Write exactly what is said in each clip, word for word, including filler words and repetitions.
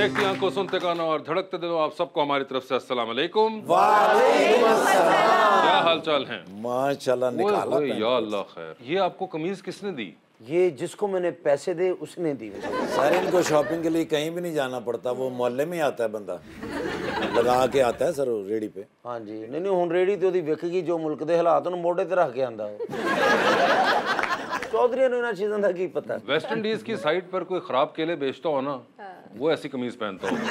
देखती आंखों सुनते कानों और धड़कते दिलों आप सबको हमारी तरफ से अस्सलाम वालेकुम। वालेकुम अस्सलाम। क्या हाल चाल है? माशाल्लाह निकाला। या अल्लाह खैर। ये आपको कमीज किसने दी? ये जिसको मैंने पैसे दे उसने दी। सर इनको शॉपिंग के लिए कहीं भी नहीं जाना पड़ता, वो मोहल्ले में आता है, बंदा लगा के आता है सर रेडी पे। हाँ जी, नहीं नहीं हुण रेडी तो विकेगी जो मुल्क के हालात उन्होंने मोढे ते रख के आंदा चौधरी ने इन्हां चीज़ों का की पता। वेस्ट इंडीज की साइड पर कोई खराब केले बेचता हो ना, वो ऐसी कमीज पहनता हो।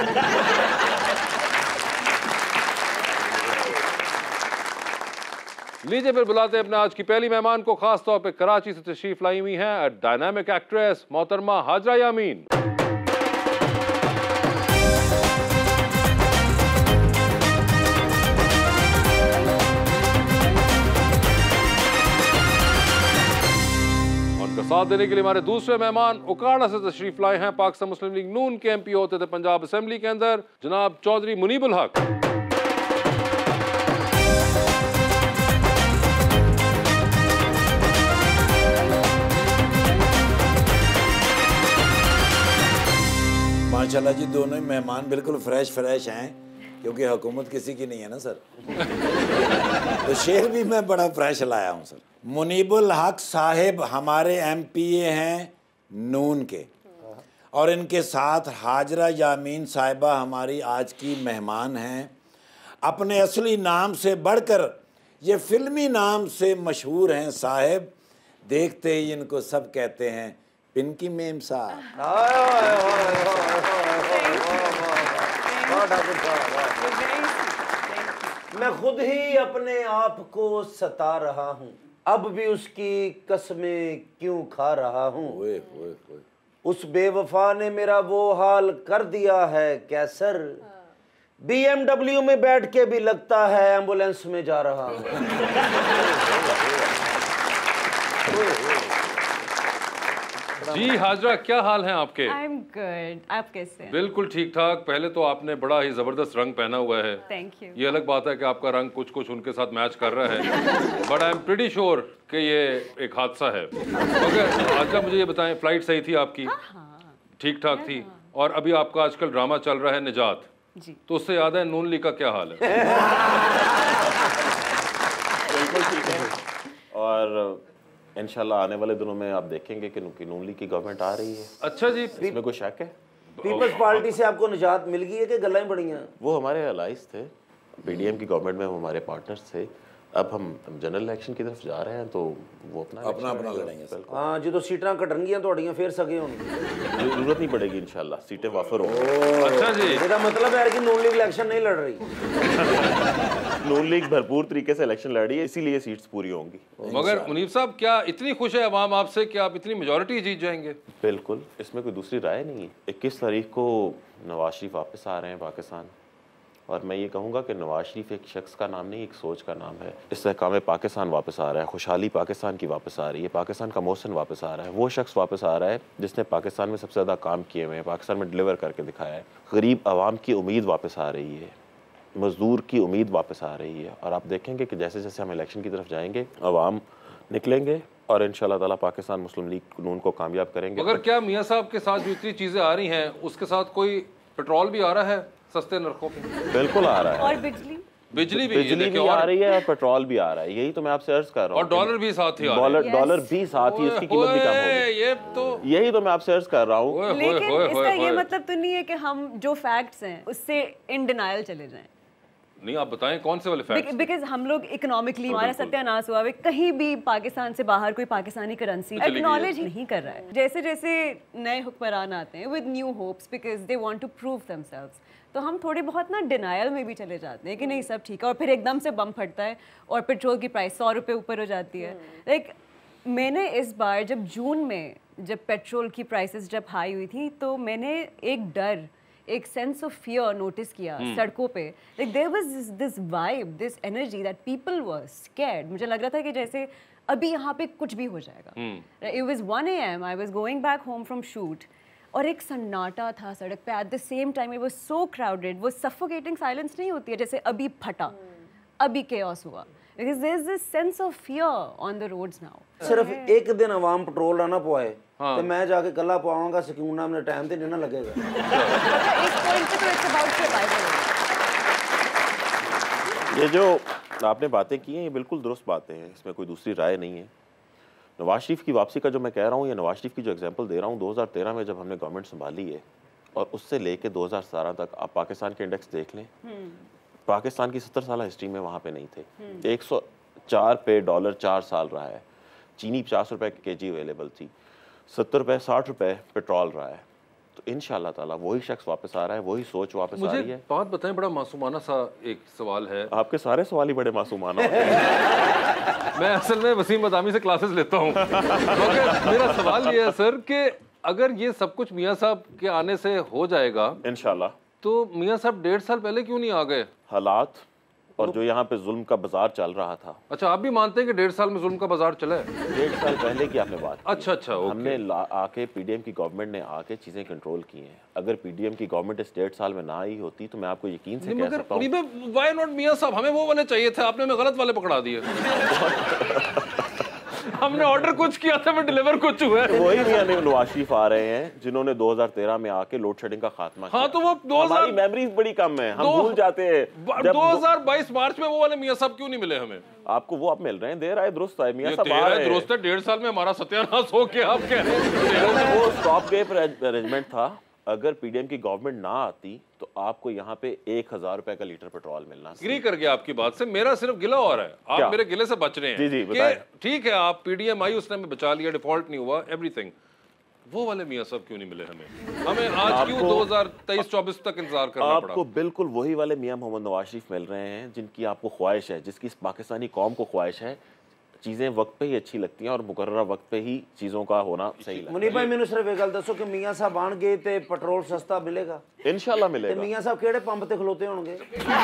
लीजिए फिर बुलाते हैं अपने आज की पहली मेहमान को, खास तौर पे कराची से तशरीफ लाई हुई हैं डायनामिक एक्ट्रेस मोहतरमा हाजरा यामीन। उनका साथ देने के लिए हमारे दूसरे मेहमान उकाड़ा से तशरीफ लाए हैं पाकिस्तान मुस्लिम लीग नून के एमपी होते थे पंजाब असेंबली के अंदर, जनाब चौधरी मुनीबुल हक। माशाल्लाह जी दोनों ही मेहमान बिल्कुल फ्रेश फ्रेश हैं, क्योंकि हुकूमत किसी की नहीं है ना सर। तो शेर भी मैं बड़ा फ्रेश लाया हूँ सर। मुनीबुल हक साहिब हमारे एमपीए हैं नून के, और इनके साथ हाजरा यामीन साहिबा हमारी आज की मेहमान हैं। अपने असली नाम से बढ़कर ये फिल्मी नाम से मशहूर हैं साहिब। देखते ही इनको सब कहते हैं पिंकी मेम साहब। मैं खुद ही अपने आप को सता रहा हूँ, अब भी उसकी कसमें क्यों खा रहा हूँ। उस बेवफा ने मेरा वो हाल कर दिया है कैसर, बीएमडब्ल्यू में बैठ के भी लगता है एम्बुलेंस में जा रहा हूँ। जी हाजरा, क्या हाल हैं आपके? I'm good. आप कैसे हैं? बिल्कुल ठीक ठाक। पहले तो आपने बड़ा ही जबरदस्त रंग पहना हुआ है। Thank you. ये अलग बात है कि आपका रंग कुछ कुछ उनके साथ मैच कर रहा है, but I am pretty sure कि ये एक हादसा है। मगर हाजरा मुझे ये बताएं, फ्लाइट सही थी आपकी? ठीक ठाक थी। और अभी आपका आजकल ड्रामा चल रहा है निजात जी, तो उससे याद है नून लीग का क्या हाल है? बिल्कुल ठीक है, और इंशाल्लाह आने वाले दिनों में आप देखेंगे कि नून लीग की गवर्नमेंट आ रही है। अच्छा जी, इसमें कोई शक है? पीपल्स पार्टी से आपको निजात मिल गई है कि गल्लां बड़ी हैं? वो हमारे अलाइज थे, पीडीएम की गवर्नमेंट में वो हमारे पार्टनर्स थे। अब हम जनरल इलेक्शन की तरफ जा रहे हैं तो वो अपना अपना अपना लड़ेंगे। हाँ, जो तो सीटां घटनगियां थोड़ियां फिर सके होंगे, जरूरत नहीं पड़ेगी इंशाल्लाह, सीटें वाफर होंगी। अच्छा जी, इसका मतलब है कि नून लीग इलेक्शन नहीं लड़ रही। नून लीग भरपूर तरीके से इलेक्शन लड़ रही है, इसीलिए सीट्स पूरी होंगी। मगर मुनीब साहब, क्या इतनी खुश है अवाम आपसे कि आप इतनी मेजॉरिटी जीत जाएंगे? बिल्कुल, इसमें कोई दूसरी राय नहीं है। इक्कीस तारीख को नवाज शरीफ वापस आ रहे हैं पाकिस्तान, और मैं ये कहूँगा कि नवाज शरीफ एक शख्स का नाम नहीं, एक सोच का नाम है। इस्तेहकाम पाकिस्तान वापस आ रहा है, खुशहाली पाकिस्तान की वापस आ रही है, पाकिस्तान का मौसम वापस आ रहा है। वो शख्स वापस आ रहा है जिसने पाकिस्तान में सबसे ज़्यादा काम किए हुए हैं, पाकिस्तान में डिलीवर करके दिखाया है। गरीब आवाम की उम्मीद वापस आ रही है, मज़दूर की उम्मीद वापस आ रही है। और आप देखेंगे कि जैसे जैसे हम इलेक्शन की तरफ जाएंगे अवाम निकलेंगे और इंशाल्लाह ताला पाकिस्तान मुस्लिम लीग नून को कामयाब करेंगे। मगर क्या मियाँ साहब के साथ जो इतनी चीज़ें आ रही हैं उसके साथ कोई पेट्रोल भी आ रहा है सस्ते नरखों पे? बिल्कुल आ रहा है, और बिजली बिजली भी बिजली भी आ रही है और पेट्रोल भी आ रहा है। यही तो मैं आपसे अर्ज कर रहा हूँ। और डॉलर भी साथ ही आ रहा है। डॉलर डॉलर भी साथ ही, इसकी कीमत भी कम होगी। ये तो यही तो मैं आपसे अर्ज कर रहा हूँ। लेकिन इसका ये मतलब तो नहीं है कि हम जो फैक्ट्स हैं उससे इन डिनायल चले जाएं। नहीं, आप बताएं कौन से वाले फैक्ट्स? बिकॉज हम लोग इकोनॉमिकली हमारा सत्यानाश हुआ है, कहीं भी पाकिस्तान से बाहर कोई पाकिस्तानी करेंसी एक्नॉलेज नहीं कर रहा है। जैसे जैसे नए हुक्मरान आते हैं with new hopes because they want to prove themselves, तो हम थोड़ी बहुत ना डिनायल में भी चले जाते हैं कि नहीं सब ठीक है, और फिर एकदम से बम फटता है और पेट्रोल की प्राइस सौ रुपये ऊपर हो जाती है। लाइक मैंने इस बार जब जून में जब पेट्रोल की प्राइसेस जब हाई हुई थी तो मैंने एक डर, एक सेंस ऑफ फियर नोटिस किया सड़कों पे। Like there was this vibe, this energy that people were scared. मुझे लग रहा था कि जैसे अभी यहाँ पे कुछ भी हो जाएगा। It was one A M, I was going back home from shoot, और एक सन्नाटा था सड़क पे। At the same time it was so crowded. वो सफोकेटिंग साइलेंस नहीं होती है जैसे अभी फटा, अभी केओस हुआ, because there is this sense of fear on the roads now. सिर्फ एक दिन अवाम पेट्रोल ना पवाए, हाँ। तो मैं जाके कला पाऊंगा सुकून ना, मेरा टाइम तो नहीं ना लगेगा। इस पॉइंट पे तो इट्स अबाउट सर्वाइवल। ये जो आपने बातें की हैं ये बिल्कुल दुरुस्त बातें हैं, इसमें कोई दूसरी राय नहीं है। नवाज शरीफ की वापसी का जो मैं कह रहा हूँ, या नवाज शरीफ की जो एग्जांपल दे रहा हूँ, दो हज़ार तेरह में जब हमने गवर्नमेंट संभाली है और उससे लेके दो हज़ार सत्रह तक आप पाकिस्तान के इंडेक्स देख लें, पाकिस्तान की सत्तर साल हिस्ट्री में वहाँ पे नहीं थे। एक सौ चार पे डॉलर चार साल रहा है, चीनी पचास रुपए के जी अवेलेबल थी, सत्तर रुपए साठ रुपए पेट्रोल रहा है। तो इंशाल्लाह ताला वही शख्स वापस आ रहा है, वही सोच वापस आ रही है। बात बताएं, बड़ा मासूमाना सा एक सवाल है। आपके सारे सवाल ही बड़े मासूमाना होते हैं। मैं असल में वसीम बदामी से क्लासेस लेता हूँ। मगर मेरा सवाल ये है सर कि अगर ये सब कुछ मियाँ साहब के आने से हो जाएगा इंशाल्लाह, तो मियाँ साहब डेढ़ साल पहले क्यों नहीं आ गए? हालात और जो यहाँ पे जुल्म का बाजार चल रहा था। अच्छा, आप भी मानते हैं कि डेढ़ साल में जुल्म का बाजार चला है? डेढ़ साल पहले की आपने बात की। अच्छा अच्छा, हमने आके पीडीएम की गवर्नमेंट ने आके चीजें कंट्रोल की हैं। अगर पीडीएम की गवर्नमेंट इस डेढ़ साल में ना आई होती तो मैं आपको यकीन से कह सकता हूं। व्हाई नॉट मियां साहब, हमें वो वाले चाहिए थे, आपने हमें गलत वाले पकड़ा दिए। हमने ऑर्डर कुछ किया था, मैं डिलीवर कुछ हुआ है। वही मियां नवाज शरीफ आ रहे हैं जिन्होंने दो हज़ार तेरह में आके लोड शेडिंग का खात्मा किया। हाँ, तो वो दो हज़ार हमारी मेमोरीज बड़ी कम है, हम भूल जाते हैं। दो हज़ार बाईस मार्च में वो वाले मियां साहब क्यों नहीं मिले हमें? आपको वो अब मिल रहे हैं, देर आए दुरुस्त आए। मियां साहब आ रहे हैं, दुरुस्त है। डेढ़ साल में हमारा सत्यानाश हो गया, आप कह रहे हैं वो स्टॉप गेप अरेंजमेंट था। अगर पीडीएम की गवर्नमेंट ना आती तो आपको यहाँ पे एक हजार रुपए का लीटर पेट्रोल मिलना। एग्री कर गया आपकी बात से। मेरा सिर्फ गिला हो रहा है, आप क्या? मेरे गिले से बच रहे हैं। जी जी बताएं। ठीक है, आप पीडीएम आई, उसने हमें बचा लिया, डिफॉल्ट नहीं हुआ, एवरीथिंग। वो वाले मियां साहब क्यों नहीं मिले हमें? हमें आज क्यों दो हज़ार तेईस चौबीस तक इंतजार करना पड़ा? आपको बिल्कुल वही वाले मियां मोहम्मद नवाज शरीफ मिल रहे हैं जिनकी आपको ख्वाहिश है, जिसकी इस पाकिस्तानी कौम को ख्वाहिश है चीजें वक्त पे ही अच्छी लगती हैं और मुकर्ररा वक्त पे ही चीजों का होना सही लगता है। मुनीब भाई, मैंने सिर्फ एक गल दसो कि मियां साहब आन गए ते पेट्रोल सस्ता मिलेगा? इंशाल्लाह ते मिलेगा। मियां साहब केड़े पंप ते खलोते होंगे?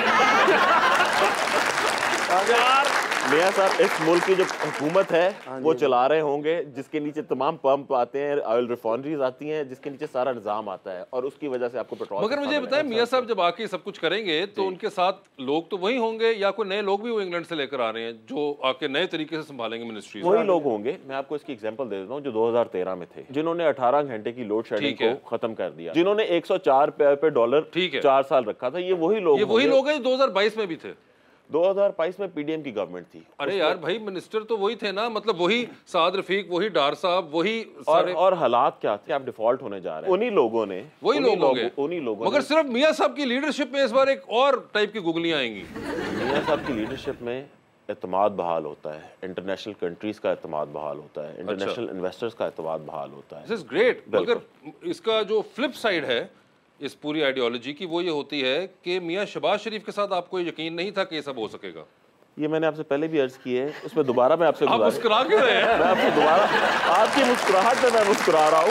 मियां साहब इस मुल्क की जो हुकूमत है वो चला रहे होंगे, जिसके नीचे तमाम पंप आते हैं, ऑयल रिफाइनरीज आती हैं, जिसके नीचे सारा निजाम आता है और उसकी वजह से आपको पेट्रोल। मगर मुझे बताएं, मियां साहब जब आके सब कुछ करेंगे तो उनके साथ लोग तो वही होंगे या कोई नए लोग भी वो इंग्लैंड से लेकर आ रहे हैं जो आके नए तरीके से संभालेंगे मिनिस्ट्री? वही लोग होंगे। मैं आपको इसकी एग्जांपल दे देता हूँ जो दो हज़ार तेरह में थे, जिन्होंने अठारह घंटे की लोड शेडिंग को खत्म कर दिया, जिन्होंने एक सौ चार पे डॉलर चार साल रखा था। ये वही लोग ये वही लोग हैं जो दो हज़ार बाईस में भी थे। दो हज़ार बाईस में पीडीएम की गवर्नमेंट थी। अरे यार भाई, मिनिस्टर तो वही थे ना, मतलब वही साद रफीक, वही डार साहब, वही और, और हालात क्या थे? आप डिफॉल्ट होने जा रहे हैं। उन्हीं लोगों ने वही लोग होंगे, उन्हीं लोगों मगर सिर्फ मियां साहब की लीडरशिप में इस बार एक और टाइप की गुगलियां आएंगी। मियां साहब की लीडरशिप में एतमाद बहाल होता है, इंटरनेशनल कंट्रीज का एतमाद बहाल होता है, इंटरनेशनल इन्वेस्टर्स का एतमाद बहाल होता है। This is great. मगर इसका जो फ्लिप साइड है इस पूरी आइडियोलॉजी की, वो ये होती है कि मियां शहबाज शरीफ के साथ आपको यकीन नहीं था कि ये सब हो सकेगा। ये मैंने आपसे पहले भी अर्ज की है, उसमें दोबारा मैं आपसे आप मुस्कुरा क्यों रहे हैं? मैं आपसे दोबारा आपकी मुस्कुराहट पे मैं मुस्कुरा रहा हूँ,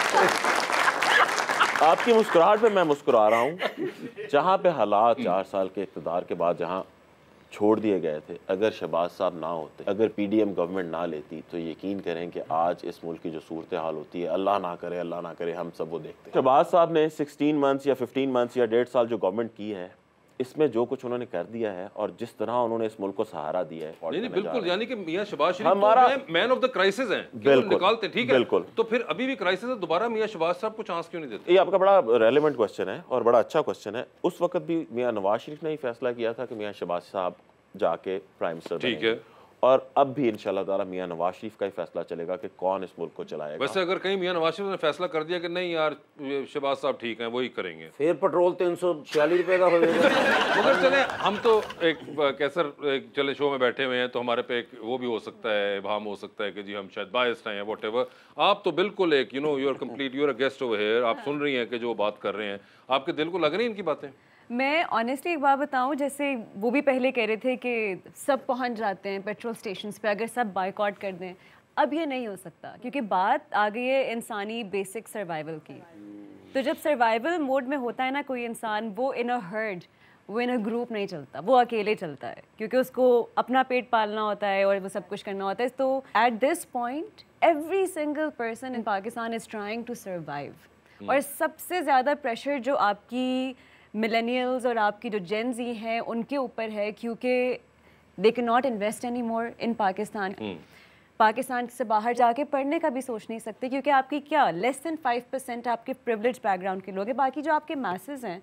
आपकी मुस्कुराहट पे मैं मुस्कुरा रहा हूँ। जहाँ पे हालात चार साल के इक़्तिदार के बाद जहाँ छोड़ दिए गए थे, अगर शहबाज साहब ना होते, अगर पीडीएम गवर्नमेंट ना लेती, तो यकीन करें कि आज इस मुल्क की जो सूरत हाल होती है, अल्लाह ना करे अल्लाह ना करे, हम सब वो देखते हैं। शहबाज साहब ने सोलह मंथ्स या पंद्रह मंथ्स या डेढ़ साल जो गवर्नमेंट की है, इसमें जो कुछ उन्होंने कर दिया है और जिस तरह उन्होंने इस मुल्क को सहारा दिया है, नहीं नहीं बिल्कुल, यानी कि मियां शहबाज शरीफ हमारा मैन ऑफ द क्राइसिस हैं, बिल्कुल निकालते, ठीक है बिल्कुल। तो फिर अभी भी क्राइसिस है, दोबारा मियां शहबाज साहब को चांस क्यों नहीं देते? ये आपका बड़ा रेलेवेंट क्वेश्चन है और बड़ा अच्छा क्वेश्चन है। उस वक्त भी मियां नवाज शरीफ ने ही फैसला किया था कि मियां शहबाज साहब जाके प्राइम मिनिस्टर ठीक है, और अब भी इंशाल्लाह ताला मियां नवाज शरीफ का ही फैसला चलेगा कि कौन इस मुल्क को चलाएगा। वैसे अगर कहीं मियां नवाज शरीफ ने फैसला कर दिया कि नहीं यार शहबाज साहब ठीक हैं, वही करेंगे, फिर पेट्रोल तीन सौ छियालीस रुपए का हो जाएगा। मगर चले हम तो एक कैसर एक चले शो में बैठे हुए हैं, तो हमारे पे एक वो भी हो सकता है, भाम हो सकता है कि जी हम शायद बायस्ड हैं, व्हाटएवर। आप तो बिल्कुल एक you know you are complete, you are a guest over here, आप सुन रही हैं कि जो बात कर रहे हैं, आपके दिल को लग रही है इनकी बातें? मैं ऑनेस्टली एक बात बताऊं, जैसे वो भी पहले कह रहे थे कि सब पहुंच जाते हैं पेट्रोल स्टेशंस पे अगर सब बायकॉट कर दें। अब ये नहीं हो सकता क्योंकि बात आ गई है इंसानी बेसिक सर्वाइवल की। तो जब सर्वाइवल मोड में होता है ना कोई इंसान, वो इन अ हर्ड, वो इन अ ग्रुप नहीं चलता, वो अकेले चलता है क्योंकि उसको अपना पेट पालना होता है और वो सब कुछ करना होता है। तो at this point every single person in Pakistan is trying to survive. और सबसे ज़्यादा प्रेशर जो आपकी मिलेनियल्स और आपकी जो जेन ज़ी हैं उनके ऊपर है, क्योंकि they can not invest any more in Pakistan. Pakistan से बाहर जाके पढ़ने का भी सोच नहीं सकते, क्योंकि आपकी क्या लेस देन फाइव परसेंट आपके प्रिविलेज बैकग्राउंड के लोग हैं, बाकी जो आपके मैसेज हैं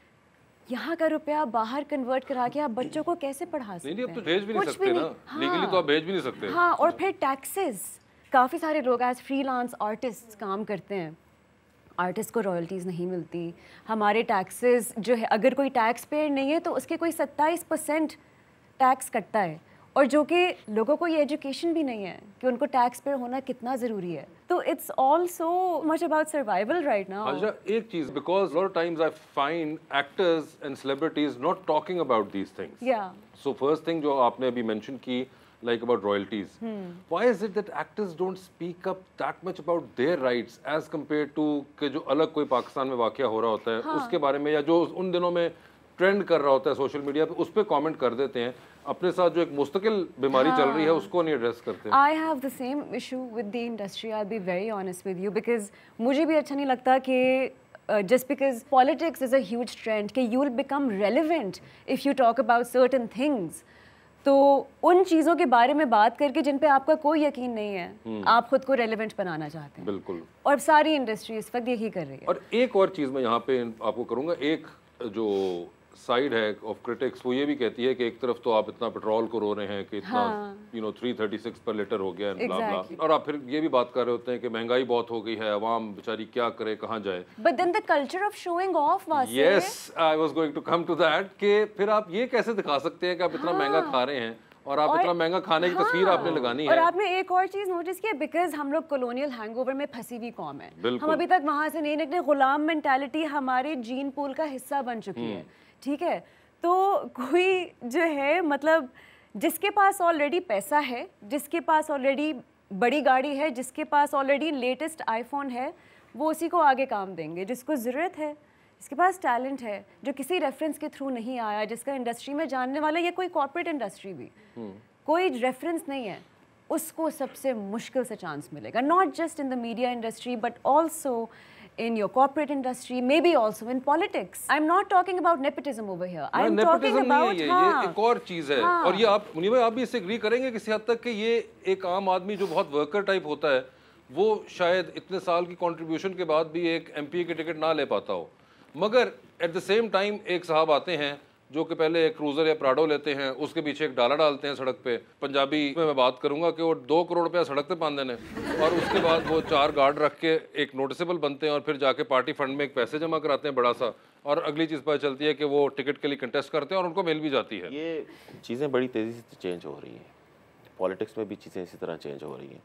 यहाँ का रुपया बाहर कन्वर्ट करा के आप बच्चों को कैसे पढ़ा सकते हैं? नहीं, नहीं, अब तो भेज भी नहीं सकते ना, लीगली तो आप भेज भी नहीं सकते। हाँ, और फिर टैक्सेस, काफ़ी सारे लोग एज फ्रीलांस आर्टिस्ट काम करते हैं, आर्टिस्ट को रॉयल्टीज़ नहीं मिलती। हमारे टैक्सेस जो है, अगर कोई टैक्स पेयर नहीं है तो उसके कोई सत्ताईस परसेंट टैक्स कटता है, और जो कि लोगों को ये एजुकेशन भी नहीं है कि उनको टैक्स पेयर होना कितना ज़रूरी है। तो it's also much about survival right now. अच्छा, एक चीज़, because lot of times I find actors and celebrities not talking about these things. या सो फर्स्ट थिंग जो आपने अभी मेंशन की, like about royalties. Hmm. Why is it that actors don't speak up that much about their rights as compared to कि जो अलग कोई पाकिस्तान में वाकया हो रहा होता है, हाँ. उसके बारे में, या जो उन दिनों में ट्रेंड कर रहा होता है सोशल मीडिया पे, उस पर कमेंट कर देते हैं, अपने साथ जो एक मुस्तकिल बीमारी हाँ. चल रही है उसको नहीं एड्रेस करते। I have the same issue with the industry. I'll be very honest with you, because मुझे भी अच्छा नहीं लगता कि uh, just because politics is a huge trend कि you will become relevant if you talk about certain things. तो उन चीज़ों के बारे में बात करके जिन पे आपका कोई यकीन नहीं है, आप खुद को रेलेवेंट बनाना चाहते हैं। बिल्कुल। और सारी इंडस्ट्री इस वक्त यही कर रही है। और एक और चीज़ मैं यहाँ पे आपको करूँगा, एक जो साइड है ऑफ क्रिटिक्स, वो ये भी कहती है कि एक तरफ तो आप इतना पेट्रोल को रो रहे हैं कि इतना you know three thirty six per litre हो गया है, ब्ला ब्ला, और आप फिर ये भी बात कर रहे होते हैं कि महंगाई बहुत हो गई है, अवाम बेचारी क्या करे, कहाँ जाए। But then the culture of showing off was, yes, I was going to come to that, कि फिर आप ये कैसे दिखा सकते हैं कि आप इतना महंगा खा रहे हैं और आप और, इतना महंगा खाने की हाँ, तस्वीर आपने लगानी है। और आपने एक और चीज नोटिस की, बिकॉज हम लोग कॉलोनियल हैंगओवर में फंसी हुई कौम है, हम अभी तक वहां से नहीं निकले, गुलाम मेंटालिटी हमारे जीन पूल का हिस्सा बन चुकी है। ठीक है, तो कोई जो है, मतलब जिसके पास ऑलरेडी पैसा है, जिसके पास ऑलरेडी बड़ी गाड़ी है, जिसके पास ऑलरेडी लेटेस्ट आईफोन है, वो उसी को आगे काम देंगे। जिसको ज़रूरत है, जिसके पास टैलेंट है, जो किसी रेफरेंस के थ्रू नहीं आया, जिसका इंडस्ट्री में जानने वाला, या कोई कॉर्पोरेट इंडस्ट्री भी कोई रेफरेंस नहीं है, उसको सबसे मुश्किल से चांस मिलेगा। Not just in the media industry but also in your corporate industry, maybe also in politics. I'm not talking about nepotism over here. I'm talking about ये, ये एक और चीज़ है, हाँ. और ये आप मुनीब भाई आप भी इससे एग्री करेंगे किसी हद तक कि ये एक आम आदमी जो बहुत वर्कर टाइप होता है, वो शायद इतने साल की कंट्रीब्यूशन के बाद भी एक एमपी की टिकट ना ले पाता हो, मगर एट द सेम टाइम एक साहब आते हैं जो कि पहले एक क्रूज़र या प्राडो लेते हैं, उसके पीछे एक डाला डालते हैं सड़क पे, पंजाबी में मैं बात करूंगा कि वो दो करोड़ रुपया सड़क पे पान देने, और उसके बाद वो चार गार्ड रख के एक नोटिसेबल बनते हैं, और फिर जाके पार्टी फंड में एक पैसे जमा कराते हैं बड़ा सा, और अगली चीज़ पता चलती है कि वो टिकट के लिए कंटेस्ट करते हैं और उनको मिल भी जाती है। ये चीज़ें बड़ी तेज़ी से चेंज हो रही हैं, पॉलिटिक्स में भी चीज़ें इसी तरह चेंज हो रही हैं।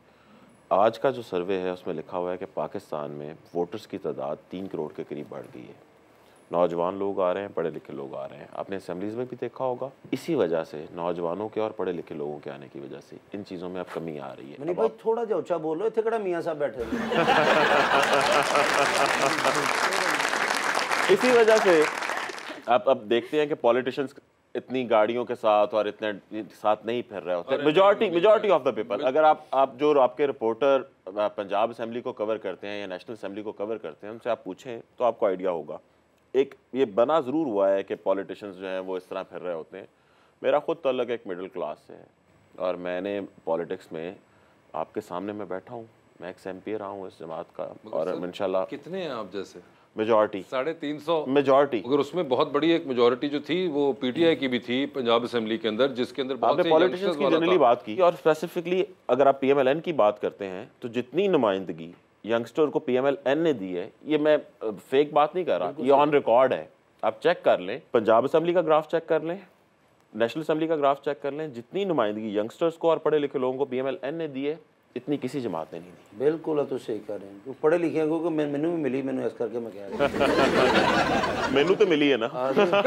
आज का जो सर्वे है उसमें लिखा हुआ है कि पाकिस्तान में वोटर्स की तादाद तीन करोड़ के करीब बढ़ गई है, नौजवान लोग आ रहे हैं, पढ़े लिखे लोग आ रहे हैं। आपने असेंबलीज में भी देखा होगा, इसी वजह से नौजवानों के और पढ़े लिखे लोगों के आने की वजह से इन चीज़ों में अब कमी आ रही है। मनी भाई थोड़ा जा ऊंचा बोलो, इतने कड़ा मियां साहब बैठे इसी वजह से आप अब देखते हैं कि पॉलिटिशियंस इतनी गाड़ियों के साथ और इतने साथ नहीं फिर रहे होते। Majority majority of the people, अगर आप आप जो आपके रिपोर्टर पंजाब असेंबली को कवर करते हैं या नेशनल असेंबली को कवर करते हैं, उनसे आप पूछें तो आपको आइडिया होगा। एक ये बना ज़रूर हुआ है कि पॉलिटिशियंस जो हैं वो इस तरह फिर रहे होते हैं। मेरा ख़ुद ताल्लुक एक मिडिल क्लास से है, और मैंने पॉलिटिक्स में आपके सामने मैं बैठा हूँ, मैं एक एमपी रहा हूँ इस जमात का, और इंशाल्लाह कितने हैं आप जैसे? मेजॉरिटी साढ़े तीन सौ मेजॉरिटी, अगर उसमें बहुत बड़ी एक मेजॉरिटी जो थी वो पीटीआई की भी थी पंजाब असेंबली के अंदर, जिसके अंदर आपने पॉलिटिशियंस की जनरली बात की, और स्पेसिफिकली अगर आप पीएमएलएन की बात करते हैं तो जितनी नुमाइंदगी यंगस्टर को पीएमएलएन ने दी है, ये मैं फेक बात नहीं कर रहा, ये ऑन रिकॉर्ड है, आप चेक कर लें, पंजाब असेंबली का ग्राफ चेक कर लें, नेशनल असेंबली का ग्राफ चेक कर लें, जितनी नुमाइंदगी यंगस्टर्स को और पढ़े लिखे लोगों को पीएमएलएन ने दी है, इतनी किसी जमात ने नहीं दी। बिल्कुल तो सही कह रहे हैं, पढ़े लिखे को मैनू भी मिली, मैनू इस करके मैं कह रहा हूं मैनू तो मिली है ना।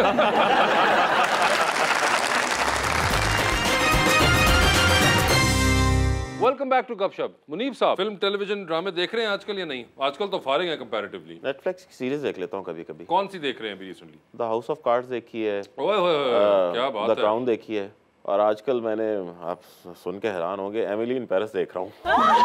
वेलकम बैक टू गपशप। मुनीब साहब, फिल्म टेलीविजन ड्रामे देख रहे हैं आजकल या नहीं? आजकल तो फारिग है कंपैरेटिवली। नेटफ्लिक्स की सीरीज देख लेता हूँ कभी कभी। कौन सी देख रहे हैं अभी recently? The house of cards देखी है, ओए होए क्या बात है, द क्राउन देखी है, और आजकल मैंने, आप सुन के हैरान होंगे, एमिली इन पेरिस देख रहा हूँ।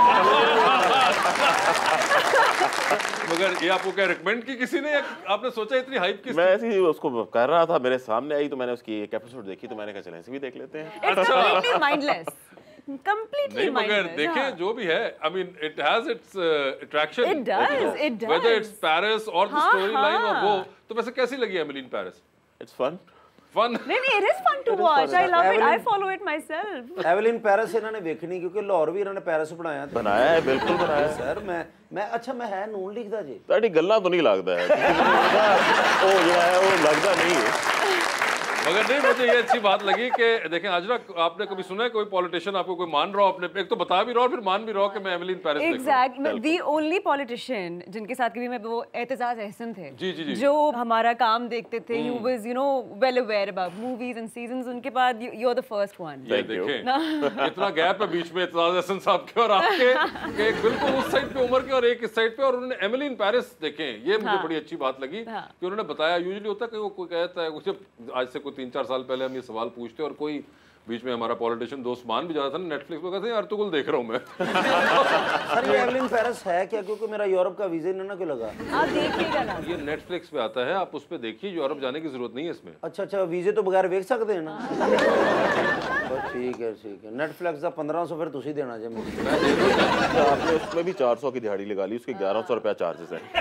मगर ये आपको क्या रिकमेंड की किसी ने, या आपने सोचा इतनी हाइप किस? मैं ऐसे ही उसको कर रहा था, मेरे सामने आई तो मैंने उसकी एक एपिसोड देखी, तो मैंने कहा चलें इसे भी देख लेते हैं। It's completely mindless. completely नहीं मगर mindless, देखें हाँ. जो भी है, I mean it has its uh, attraction. It does, it does. Whether it's Paris or the हाँ, storyline or हाँ. वो, तो वैसे कैसी लगी Emily in Paris? It's fun. Fun. नहीं नहीं, it is fun to watch. I love it. I follow it myself. Evelyn Paris ਇਹਨਾਂ ਨੇ ਵੇਖਣੀ ਕਿਉਂਕਿ ਲਾਹੌਰ ਵੀ ਇਹਨਾਂ ਨੇ ਪੈਰਿਸ ਬਣਾਇਆ ਤੇ बनाया है, बिल्कुल बनाया है। ਸਰ ਮੈਂ ਮੈਂ ਅੱਛਾ ਮੈਂ ਹੈ ਨੂਨ ਲਿਖਦਾ ਜੀ ਤੁਹਾਡੀ ਗੱਲਾਂ ਤੋਂ ਨਹੀਂ ਲੱਗਦਾ ਹੈ ਉਹ ਜਿਹੜਾ ਹੈ ਉਹ ਲੱਗਦਾ नहीं है। मगर नहीं मुझे ये अच्छी बात लगी कि देखें आजरा, आपने कभी सुना है कोई पॉलिटिशियन आपको कोई मान रहा हो, अपने एक तो बता भी रहा हो फिर मान भी रहा हो कि मैं एमिली इन पेरिस देख रहा हूं? Exactly. The only politician जिनके साथ कभी मैं वो एतजाज अहसन थे, जी, जी, जी. जो हमारा काम देखते थे, who was you know well aware about movies and seasons, उनके बाद you, you're the first one. ये Thank you. देखें इतना गैप है बीच में एतजाज हसन साहब के और आपके कि एक बिल्कुल उस साइड पे उम्र के और एक इस साइड पे, और उन्होंने एमिली इन पेरिस देखें, ये मुझे हाँ. बड़ी अच्छी बात लगी हाँ. कि उन्होंने बताया। यूजुअली होता है कि वो कोई कहता है उसे आज से कोई तीन चार साल पहले हम ये सवाल पूछते और कोई बीच में हमारा पॉलिटिशियन दोस्त मान भी जाता था ना नेटफ्लिक्स पे, कहते हैं यार तो कुल देख रहा हूँ मैं। सर ये एवलिन पेरिस है क्या क्योंकि मेरा यूरोप का वीजा नहीं ना क्यों लगा आप देखिएगा ना। ये नेटफ्लिक्स पे आता है, आप उस पे देखिए, यूरोप जाने की जरूरत नहीं है इसमें। अच्छा अच्छा वीजे तो बगैर ਵੇਖ ਸਕਦੇ हैं ना बस ठीक है ठीक है नेटफ्लिक्स का पंद्रह सौ फिर ਤੁਸੀਂ ਦੇਣਾ ਜੇ ਮੈਨੂੰ आपने उसमें भी चार सौ की दिहाड़ी लगा ली, उसके ग्यारह सौ रुपया चार्जेस है।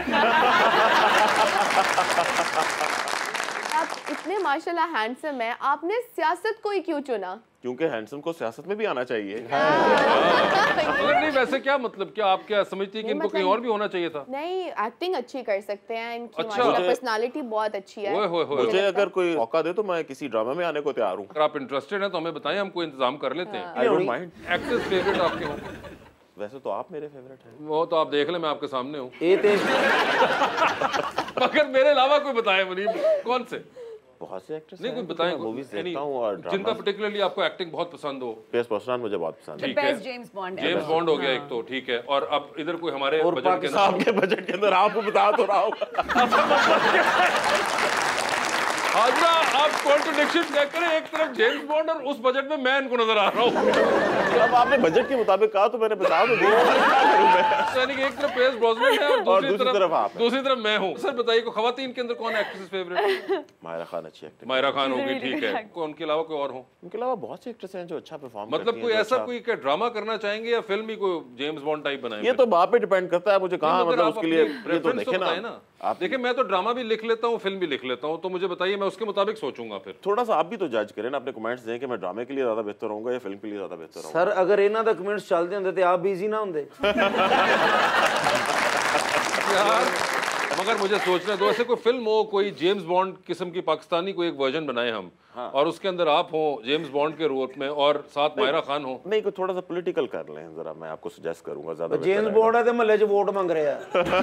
आप इतने माशाल्लाह हैंडसम है, आपने सियासत को ही क्यों चुना? क्योंकि हैंडसम को सियासत में भी आना चाहिए। मगर नहीं वैसे क्या मतलब, क्या आप क्या समझती है कि इनको कहीं और भी होना चाहिए था? नहीं, एक्टिंग अच्छी कर सकते हैं, इनकी अच्छा। माशाल्लाह मुझे- पर्सनालिटी बहुत अच्छी है। ओए होए होए। मुझे अगर कोई मौका दे तो मैं किसी ड्रामा में आने को तैयार हूँ। अगर आप इंटरेस्टेड हैं तो हमें बताएं, हम कोई इंतजाम कर लेते हैं। I don't mind. Actors favourite आपके हों? वैसे तो आप मेरे फेवरेट हैं। वो तो आप देख लें, मैं आपके सामने हूँ। ਇਹ ਤੇ मगर मेरे अलावा कोई बताए मुनीब, कौन से? बहुत से एक्टर्स नहीं कोई बताएं, मूवीज any- देखता हूँ और जिनका ड्रामा। पर्टिकुलरली आपको एक्टिंग बहुत पसंद हो। पेस ब्रॉसनन मुझे बहुत पसंद है। ठीक है। Best James Bond James Bond हो गया एक तो, ठीक है। और अब इधर कोई हमारे और बजट के अंदर आपके बजट के अंदर आपको बता तो रहा हूँ। हाजरा, आप कॉन्ट्रडिक्शन चेक करें, एक तरफ जेम्स बॉन्ड और उस बजट में मैं इनको नजर आ रहा हूँ। अब आपने बजट के मुताबिक कहा तो मैंने बता तो दिया। क्या करूं मैं? यानी कि एक तरफ पेस ब्रॉसनन है और दूसरी दूसरी तरफ तरफ आप हैं। दूसरी तरफ मैं हूँ। सर बताइए को खवातीन के अंदर कौन एक्ट्रेस फेवरेट? मायरा खान अच्छी एक्टर। मायरा खान होगी, Really ठीक है। good. को उनके अलावा कोई और हो? उनके अलावा बहुत से एक्ट्रेस हैं जो अच्छा परफॉर्म करती मतलब हैं, कोई जो ऐसा अच्छा- कोई क्या ड्रामा करना चाहेंगे या फिल्म ही कोई जेम्स बॉन्ड टाइप बनाएंगे? ये तो बाप पे डिपेंड करता है, मुझे कहाँ मगर मतलब आप उसके अपनी लिए ये तो preference देखे बताएं ना आप। देखिए मैं तो ड्रामा भी लिख लेता हूँ, फिल्म भी लिख लेता हूँ, तो मुझे बताइए, मैं उसके मुताबिक सोचूंगा फिर। थोड़ा सा आप भी तो जज करें ना, अपने कमेंट्स दें कि मैं ड्रामे के लिए ज्यादा बेहतर होऊंगा या फिल्म के लिए ज्यादा बेहतर होऊंगा। ਸਰ ਅਗਰ ਇਹਨਾਂ ਦਾ ਕਮੈਂਟਸ ਚੱਲਦੇ ਹੁੰਦੇ ਤੇ ਆਪ ਬਿਜ਼ੀ ਨਾ ਹੁੰਦੇ यार मगर मुझे सोचने दो, ऐसे कोई फिल्म हो, कोई जेम्स बॉन्ड किस्म की पाकिस्तानी कोई एक वर्जन बनाए हम, हाँ। और उसके अंदर आप हो जेम्स बॉन्ड के रोल में और साथ मायरा खान हो। नहीं कोई थोड़ा सा पॉलिटिकल कर लें जरा, मैं आपको सजेस्ट करूंगा ज्यादा बेहतर ਜੇਮਸ रहेगा। ਬੌਂਡ ਹੈ ਤੇ ਮਹੱਲੇ 'ਚ ਵੋਟ ਮੰਗ ਰਿਹਾ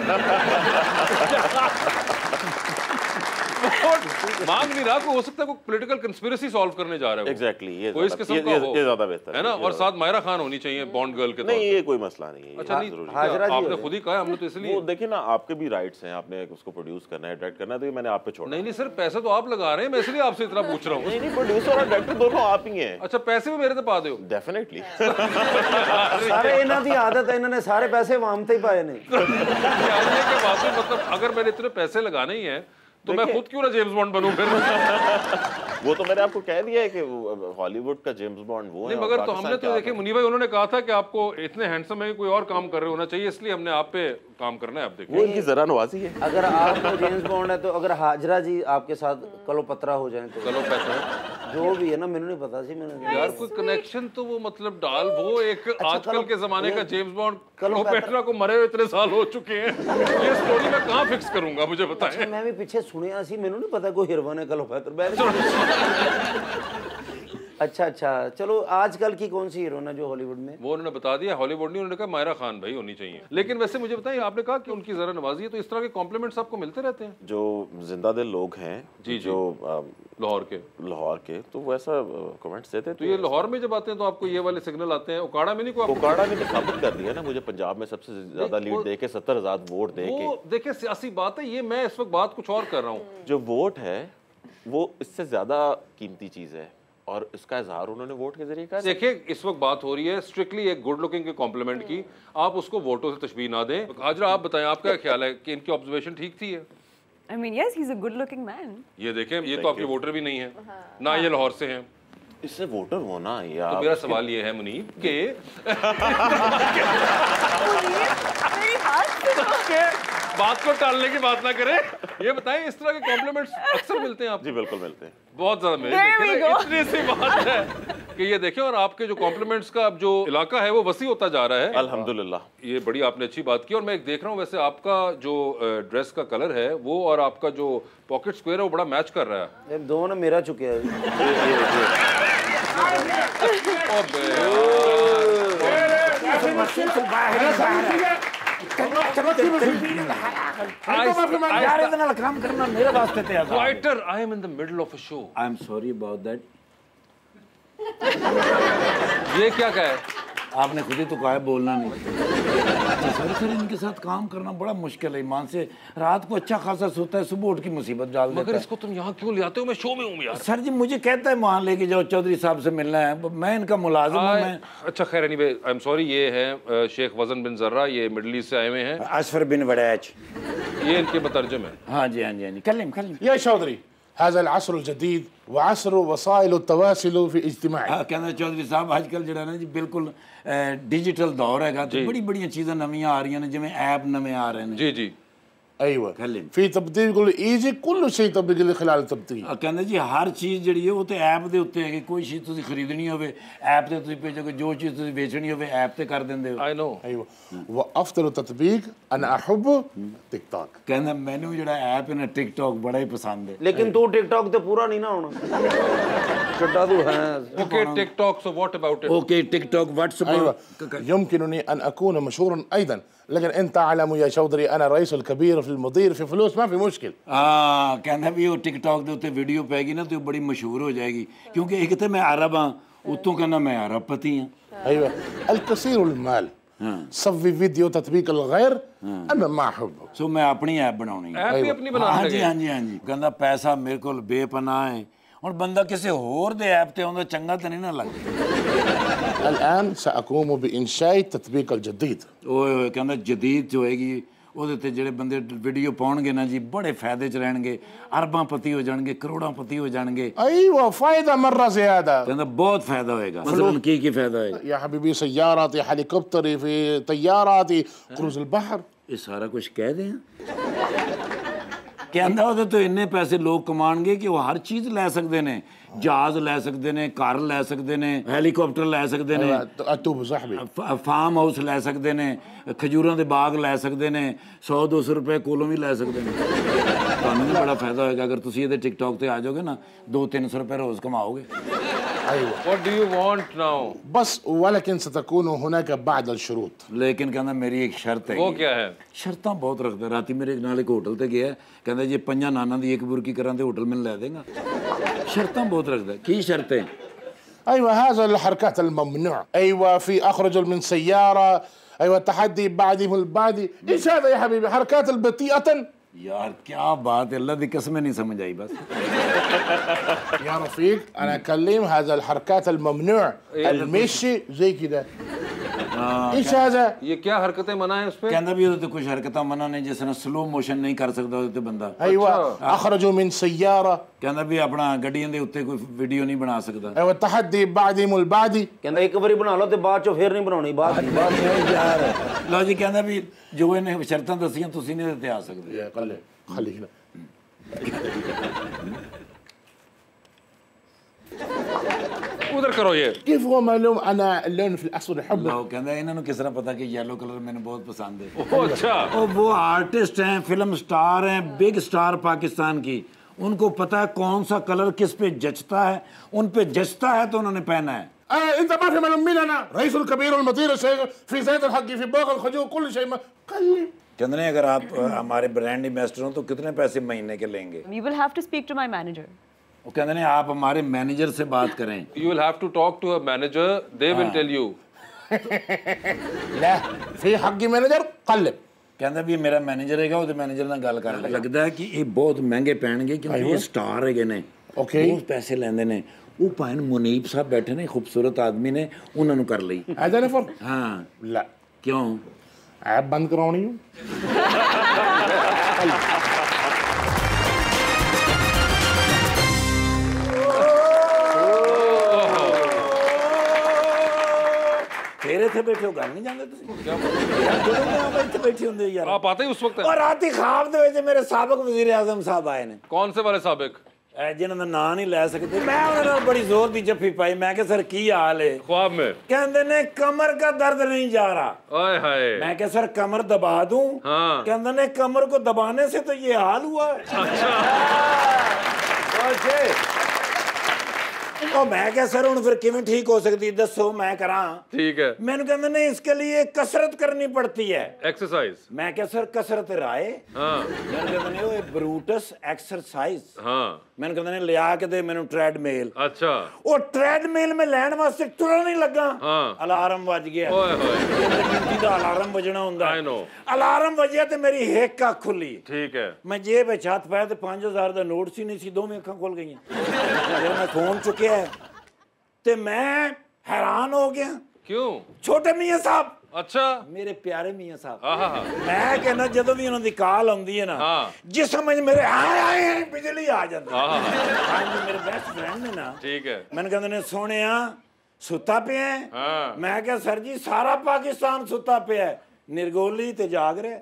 मांग नहीं रहा, कोई हो सकता है कोई पॉलिटिकल कंस्पिरेसी सॉल्व करने जा रहा है वो। एग्जैक्टली ये कोई इस ज्यादा- किस्म ये- का ये- हो, ये ज्यादा बेहतर है ना। ये और ज्यादा- साथ मायरा खान होनी चाहिए बॉन्ड गर्ल के तौर नहीं पे। ये कोई मसला नहीं है, ये अच्छा बहुत नहीं, जरूरी है। हाजरा जी आपने हो खुद ही कहा, हमने तो इसलिए वो देखिए ना, आपके भी राइट्स हैं, आपने उसको प्रोड्यूस करना है, डायरेक्ट करना है, तो ये मैंने आप पे छोड़ा। नहीं नहीं सर, पैसे तो आप लगा रहे हैं, मैं इसलिए आपसे इतना पूछ रहा हूँ। नहीं नहीं प्रोड्यूसर और डायरेक्टर दोनों आप ही हैं। अच्छा पैसे भी मेरे से पा दो। डेफिनेटली। ਸਾਰੇ ਇਹਨਾਂ ਦੀ ਆਦਤ ਹੈ ਇਹਨਾਂ ਨੇ ਸਾਰੇ ਪੈਸੇ ਵਾਮ ਤੇ ਹੀ ਪਾਏ ਨੇ जानने के बाद भी मतलब अगर मैंने इतने पैसे लगाने ही हैं तो मैं खुद क्यों ना जेम्स बॉन्ड बनूं फिर? वो तो मैंने आपको कह दिया है कि हॉलीवुड का जेम्स बॉन्ड वो है। नहीं और मगर तो पाकिस्तान हमने के तो आप देखिए हैं। मुनीब भाई, उन्होंने कहा था कि आपको इतने हैंडसम है कि कोई और काम कर रहे होना चाहिए, इसलिए हमने आप पे काम करना है। आप देखिए वो इनकी जरा नवाजी है। अगर आपको जेम्स बॉन्ड है तो अगर हाजरा जी आपके साथ कलोपत्रा हो जाए तो चलो पैसे जो भी है ना मैंने नहीं पता सी मैंने यार कोई कनेक्शन तो वो मतलब डाल, वो एक आजकल कलो- के जमाने का ये- जेम्स बॉन्ड कलो क्लोपेट्रा को मरे हुए इतने साल हो चुके हैं, ये स्टोरी मैं कहाँ फिक्स करूंगा, मुझे बताएं। मैं भी पीछे सुनिया सी मैंने नहीं पता कोई हिरवन है कलोपत्र मैं अच्छा अच्छा चलो आजकल की कौन सी हीरोइन है जो हॉलीवुड में? वो उन्होंने बता दिया, हॉलीवुड नहीं, उन्होंने कहा मायरा खान भाई होनी चाहिए। लेकिन वैसे मुझे बताइए, आपने कहा कि उनकी जरा नवाजी है, तो इस तरह के कॉम्प्लीमेंट्स आपको मिलते रहते हैं जो जिंदा दिल लोग हैं जी, जो लाहौर के? लाहौर के, तो वैसा कमेंट्स देते तो ये लाहौर में जब आते हैं तो आपको ये वाले सिग्नल आते हैं, उकाड़ा में नहीं कोई आपको? उकाड़ा ने तो साबित कर दिया ना मुझे, पंजाब में सबसे ज्यादा नहीं, वो- लीड दे के सत्तर हजार वोट दे के। वो देखिए सियासी बात है, ये मैं इस वक्त बात कुछ और कर रहा हूँ। जो वोट है वो इससे ज्यादा कीमती चीज है और इसका इजहार उन्होंने वोट के जरिए करा। देखिए इस वक्त बात हो रही है स्ट्रिक्टली एक गुड लुकिंग के कॉम्प्लीमेंट की, आप उसको वोटों से तशबीह ना दें। हाजरा आप बताएं, आपका क्या ख्याल है कि इनकी ऑब्जर्वेशन ठीक थी? है I mean, yes, he's a good-looking man. ये देखें, ये तो आपके वोटर भी नहीं है ना, ये लाहौर से हैं। इससे वोटर होना ये तो आप मेरा सवाल ये है मुनीब कि के बात को टालने की बात ना करें, ये बताएं इस तरह के कॉम्प्लीमेंट्स अक्सर मिलते हैं आपको? जी बिल्कुल मिलते हैं, बहुत ज्यादा मिलते हैं। इतनी सी बात है कि ये देखें, और आपके जो कॉम्प्लीमेंट्स का अब जो इलाका है वो वसी होता जा रहा है अल्हम्दुलिल्लाह। ये बड़ी आपने अच्छी बात की। और मैं एक देख रहा हूँ वैसे आपका जो ड्रेस का कलर है वो और आपका जो पॉकेट स्क्वायर है वो बड़ा मैच कर रहा है। ये दो ने मेरा चुके हैं। काम करना मेरे वास्ते तैयार। Fighter, I am in the middle of a show. I am sorry about that. ये क्या कहा है? आपने खुद ही तो कहा है बोलना नहीं। अच्छा सर सर इनके साथ काम करना बड़ा मुश्किल है। ईमान से रात को अच्छा खासा सोता है, सुबह उठ की मुसीबत डाल देता है। मगर इसको तुम यहाँ क्यों ले आते हो? मैं शो में हूँ यार। सर जी मुझे कहता है वहाँ लेके जाओ, चौधरी साहब से मिलना है, मैं इनका मुलाजिम हूँ। मैं अच्छा खैर एनीवे आई एम सॉरी। ये हैं शेख वजन बिन जर्रा, ये मिडल ईस्ट से आए हुए हैं। अशफर बिन वड़ैच, ये इनके मुतरजम है। हाँ जी हाँ जी हाँ जी। कल्लिम कल्लिम يا شاطري هذا العصر الجديد وعصر وسائل التواصل في اجتماعي। हाँ कहना चौधरी साहब अजकल जड़ा ना जी बिल्कुल डिजिटल दौर है, तो बड़ी बड़ी चीज़ें नवीं आ रही हैं, जिवें ऐप नवे आ रहे हैं। जी जी ايوه خلينا. في تطبيق يقول ايزي كل شيء تطبيق اللي خلال التطبيق। ਕਹਿੰਦੇ ਜੀ ਹਰ ਚੀਜ਼ ਜਿਹੜੀ ਹੈ ਉਹ ਤੇ ਐਪ ਦੇ ਉੱਤੇ ਹੈ ਕਿ ਕੋਈ ਚੀਜ਼ ਤੁਸੀਂ ਖਰੀਦਣੀ ਹੋਵੇ ਐਪ ਤੇ ਤੁਸੀਂ ਭੇਜੋਗੇ, ਜੋ ਚੀਜ਼ ਤੁਸੀਂ ਵੇਚਣੀ ਹੋਵੇ ਐਪ ਤੇ ਕਰ ਦਿੰਦੇ ਹੋ। I know. ايوه وافضل تطبيق انا احبه تيك توك। ਕਹਿੰਦਾ ਮੈਨੂੰ ਜਿਹੜਾ ਐਪ ਹੈ ਨਾ ਟਿਕਟੌਕ ਬੜਾ ਹੀ ਪਸੰਦ ਹੈ। लेकिन तू टिकटॉक ते पूरा नहीं ना होना। चड्डा तू है। Okay TikTok, so what about it? Okay TikTok WhatsApp. ايوه يمكنني ان اكون مشهورا ايضا، لكن انت تعلم يا شوذري انا الرئيس الكبير في المدير في فلوس ما في مشكل। हाँ ਕਹਿੰਦਾ ਵੀ ਉਹ ਟਿਕਟੌਕ ਦੇ ਉੱਤੇ ਵੀਡੀਓ ਪੈਗੀ ਨਾ ਤੇ ਉਹ ਬੜੀ ਮਸ਼ਹੂਰ ਹੋ ਜਾਏਗੀ, ਕਿਉਂਕਿ ਇੱਕ ਤੇ ਮੈਂ ਅਰਬ ਹਾਂ, ਉਤੋਂ ਕਹਿੰਦਾ ਮੈਂ ਅਰਬਪਤੀ ਹਾਂ। ايوه الكثير المال صفي فيديو تطبيق الغير انا ما احبه। ਸੋ ਮੈਂ ਆਪਣੀ ਐਪ ਬਣਾਉਣੀ ਹੈ। ऐप भी अपनी बनाने हाँ जी लगे। हाँ जी हाँ जी। ਕਹਿੰਦਾ ਪੈਸਾ ਮੇਰੇ ਕੋਲ ਬੇਪਨਾਹ ਹੈ, ਹੁਣ ਬੰਦਾ ਕਿਸੇ ਹੋਰ ਦੇ ਐਪ ਤੇ ਆਉਂਦਾ ਚੰਗਾ ਤਾਂ ਨਹੀਂ ਨਾ ਲੱਗਦਾ। الان ساقوم بانشاء التطبيق الجديد। ਓਏ ਓਏ ਕਹਿੰਦਾ ਜਦੀਦ ਚ ਹੋਏਗੀ, ਉਹਦੇ ਤੇ ਜਿਹੜੇ ਬੰਦੇ ਵੀਡੀਓ ਪਾਉਣਗੇ ਨਾ ਜੀ ਬੜੇ ਫਾਇਦੇ ਚ ਰਹਿਣਗੇ, ਅਰਬਾਂ ਪਤੀ ਹੋ ਜਾਣਗੇ, ਕਰੋੜਾਂ ਪਤੀ ਹੋ ਜਾਣਗੇ। ايوه فائده مره زياده। ਕਹਿੰਦਾ ਬਹੁਤ ਫਾਇਦਾ ਹੋਏਗਾ। ਮਸਲਨ ਕੀ ਕੀ ਫਾਇਦਾ ਹੋਏਗਾ? يا حبيبي سياراتي هليكوبتري في طياراتي كروز البحر। ਇਹ ਸਾਰਾ ਕੁਝ ਕਹਿ ਦੇ ਕਹਿੰਦਾ ਉਹਦੇ ਤੋਂ ਇੰਨੇ ਪੈਸੇ ਲੋਕ ਕਮਾਣਗੇ ਕਿ ਉਹ ਹਰ ਚੀਜ਼ ਲੈ ਸਕਦੇ ਨੇ, ਜਹਾਜ਼ ਲੈ ਸਕਦੇ ਨੇ, ਘਰ ਲੈ ਸਕਦੇ ਨੇ, ਹੈਲੀਕਾਪਟਰ ਲੈ ਸਕਦੇ ਨੇ, اتوب صاحبي ਫਾਰਮ ਹਾਊਸ ਲੈ ਸਕਦੇ ਨੇ, ਖਜੂਰਾਂ ਦੇ ਬਾਗ ਲੈ ਸਕਦੇ ਨੇ, ਸੌ ਦੋ ਸੌ ਰੁਪਏ ਕੋਲੋਂ ਵੀ ਲੈ ਸਕਦੇ ਨੇ। ਤੁਹਾਨੂੰ ਵੀ ਬੜਾ ਫਾਇਦਾ ਹੋਏਗਾ ਅਗਰ ਤੁਸੀਂ ਇਹਦੇ ਟਿਕਟੌਕ ਤੇ ਆ ਜਾਓਗੇ ਨਾ, ਦੋ ਤਿੰਨ ਸੌ ਰੁਪਏ ਰੋਜ਼ ਕਮਾਓਗੇ। ايوه What do you want now? بس ولكن ستكون هناك بعض الشروط। ਲੇਕਿਨ ਕਹਿੰਦਾ ਮੇਰੀ ਇੱਕ ਸ਼ਰਤ ਹੈ। वो क्या है? ਸ਼ਰਤਾਂ ਬਹੁਤ ਰੱਖਦਾ। ਰਾਤੀ ਮੇਰੇ ਨਾਲ ਇੱਕ ਹੋਟਲ ਤੇ ਗਿਆ, ਕਹਿੰਦਾ ਜੇ ਪੰਜਾਂ ਨਾਨਾਂ ਦੀ ਇੱਕ ਬੁਰਕੀ ਕਰਾਂ ਤੇ ਹੋਟਲ ਮੈਨੂੰ ਲੈ ਦੇਗਾ। ਸ਼ਰਤਾਂ ਬਹੁਤ ਰੱਖਦਾ। ਕੀ ਸ਼ਰਤ ਹੈ? ايوه هذا الحركات الممنوع، ايوه في اخرج من سياره، ايوه تحدي بعدهم البعد، ايش هذا يا حبيبي حركات البطيئه؟ यार क्या बात है, अल्लाह दी कसमें नहीं समझ आई बस। يا رفيق انا اكلم هذا الحركات الممنوع المشي زي كده ايش هذا؟ ये क्या हरकतें मना है उसपे? कहना भी ਉਹਦੇ ਤੇ ਕੁਝ ਹਰਕਤਾਂ ਮਨਾ ਨੇ, ਜਿਸ ਤਰ੍ਹਾਂ ਸਲੋ ਮੋਸ਼ਨ ਨਹੀਂ ਕਰ ਸਕਦਾ ਉਹਦੇ ਤੇ ਬੰਦਾ। ايوه اخرجوا من سياره، ਕਹਿੰਦਾ ਵੀ ਆਪਣਾ ਗੱਡੀਆਂ ਦੇ ਉੱਤੇ ਕੋਈ ਵੀਡੀਓ ਨਹੀਂ ਬਣਾ ਸਕਦਾ। ايوه تحدي بعدهم البعد। कहंदा एक बारी बना लो ते बाद चो फिर नहीं बनानी बाद ਲਓ ਜੀ ਕਹਿੰਦਾ ਵੀ ਜੋ ਇਹਨੇ ਸ਼ਰਤਾਂ ਦੱਸੀਆਂ ਤੁਸੀਂ ਨਹੀਂ ਇਹਦੇ ਤੇ ਆ ਸਕਦੇ। خلي خلي هنا उधर करो ये। كيف هو معلوم انا اللون في الاصل احبه؟ ਲਓ ਕਹਿੰਦਾ ਇਹਨਾਂ ਨੂੰ ਕਿਸ ਤਰ੍ਹਾਂ ਪਤਾ ਕਿ ਯੈਲੋ ਕਲਰ ਮੈਨੂੰ ਬਹੁਤ ਪਸੰਦ है। ओह अच्छा। और वो आर्टिस्ट हैं, फिल्म स्टार हैं, बिग स्टार पाकिस्तान की, उनको पता है कौन सा कलर किस पे जचता है, उन पे जचता है तो उन्होंने पहना है। آه انت ما في معلوم مين انا؟ رئيس الكبير والمدير الشيخ في زيت الحق في باغ الخجول كل شيء ما خلي। कहते हैं अगर आप हमारे ब्रांड एम्बेसडर हो तो कितने पैसे महीने के लेंगे? You will have to speak to my manager. वो कहते हैं आप हमारे मैनेजर से बात करें। You will have to talk to a manager. They will tell you. لا في حقي مانجر قلب। ਕਹਿੰਦਾ ਵੀ ਮੇਰਾ ਮੈਨੇਜਰ ਹੈਗਾ, ਉਹਦੇ ਮੈਨੇਜਰ ਨਾਲ ਗੱਲ ਕਰ ਲੈ। ਲੱਗਦਾ ਹੈ ਕਿ ਇਹ ਬਹੁਤ ਮਹਿੰਗੇ ਪੈਣਗੇ ਕਿਉਂਕਿ ਇਹ ਸਟਾਰ ਹੈਗੇ ਨੇ, ਬਹੁਤ ਪੈਸੇ ਲੈਂਦੇ ਨੇ। ਉਹ ਭਾਵੇਂ ਮੁਨੀਬ ਸਾਹਿਬ ਬੈਠੇ ਨੇ, ਖੂਬਸੂਰਤ ਆਦਮੀ ਨੇ, ਉਹਨਾਂ ਨੂੰ ਕਰ ਲਈ। هذا نفر؟ ਹਾਂ لا ਕਿਉਂ? عيب بند करानी हूँ। ਇੱਥੇ ਬੈਠੇ ਹੋ ਗੱਲ ਨਹੀਂ ਜਾਂਦੇ ਤੁਸੀਂ ਯਾਰ ਜਦੋਂ ਮੈਂ ਆਪਾਂ ਇੱਥੇ ਬੈਠੇ ਹੁੰਦੇ ਯਾਰ आप आते ही उस वक्त हैं? ਔਰ ਰਾਤੀ ਖਾਬ ਦੇ ਵਿੱਚ ਮੇਰੇ ਸਾਬਕ ਵਜ਼ੀਰ ਆਜ਼ਮ ਸਾਹਿਬ ਆਏ ਨੇ कौन से वाले साबिक? ਇਹ ਜਿਨ੍ਹਾਂ ਦਾ ਨਾਂ ਨਹੀਂ ਲੈ ਸਕਦੇ ਮੈਂ ਉਹਨਾਂ ਨਾਲ ਬੜੀ ਜ਼ੋਰ ਦੀ ਜੱਫੀ ਪਾਈ ਮੈਂ ਕਿਹਾ ਸਰ ਕੀ ਹਾਲ ਹੈ ख्वाब में? ਕਹਿੰਦੇ ਨੇ ਕਮਰ ਦਾ ਦਰਦ नहीं जा रहा ओए हाय। मैं क्या सर कमर दबा दूं हाँ। कहते ने कमर को दबाने से तो ये हाल हुआ है तो मैं क्या सर हुण फिर किवें ठीक हो सकती दसो मैं करा ठीक है। मैंने कहते ने इसके लिए कसरत करनी पड़ती है एक्सरसाइज। मैं क्या सर कसरत राय हाँ मैंने कहते ने ओए ब्रूटस एक्सरसाइज हाँ मैंने कहते ने लिया के दे मैनू ट्रेडमिल अच्छा ਉਹ ਟ੍ਰੈਡਮਿਲ ਮੈਂ ਲੈਣ ਵਾਸਤੇ ਤੁਰਨ ਨਹੀਂ ਲੱਗਾ ਹਾਂ ਅਲਾਰਮ ਵੱਜ ਗਿਆ ओए होए ਮਿੰਟੀ ਦਾ ਅਲਾਰਮ ਵੱਜਣਾ ਹੁੰਦਾ I know। ਅਲਾਰਮ ਵੱਜਿਆ ਤੇ ਮੇਰੀ ਹਿੱਕ ਅੱਖ ਖੁੱਲੀ ठीक है। ਮੈਂ ਜੇਬ ਵਿੱਚ ਹੱਥ ਪਾਇਆ ਤੇ ਪੰਜ ਹਜ਼ਾਰ ਦਾ ਨੋਟ ਸੀ ਨਹੀਂ ਸੀ ਦੋਵੇਂ ਅੱਖਾਂ ਖੁੱਲ ਗਈਆਂ ਫਿਰ ਮੈਂ ਫੋਨ ਚੁੱਕਿਆ ਤੇ ਮੈਂ ਹੈਰਾਨ ਹੋ ਗਿਆ क्यों? ਛੋਟੇ ਮੀਆਂ ਸਾਹਿਬ अच्छा ਮੇਰੇ ਪਿਆਰੇ ਮੀਆਂ ਸਾਹਿਬ हाँ हाँ हाँ ਮੈਂ ਕਹਿੰਦਾ ਜਦੋਂ ਵੀ ਉਹਨਾਂ ਦੀ ਕਾਲ ਆਉਂਦੀ ਹੈ ਨਾ ਹਾਂ। ਜਿਸਮ ਵਿੱਚ ਮੇਰੇ ਆਏ ਆਏ ਬਿਜਲੀ ਆ ਜਾਂਦੀ हाँ हाँ ਹਾਂਜੀ ਮੇਰੇ ਬੈਸਟ ਫਰੈਂਡ ਨੇ ਨਾ ठीक है। ਮੈਨੂੰ ਕਹਿੰਦੇ ਨੇ ਸੋਹਣਿਆ ਸੁੱਤਾ ਪਿਆ ਹੈ? हाँ ਮੈਂ ਕਿਹਾ ਸਰ ਜੀ ਸਾਰਾ ਪਾਕਿਸਤਾਨ ਸੁੱਤਾ ਪਿਆ ਹੈ, ਨਿਰਗੋਲੀ ਤੇ ਜਾਗ ਰਿਹਾ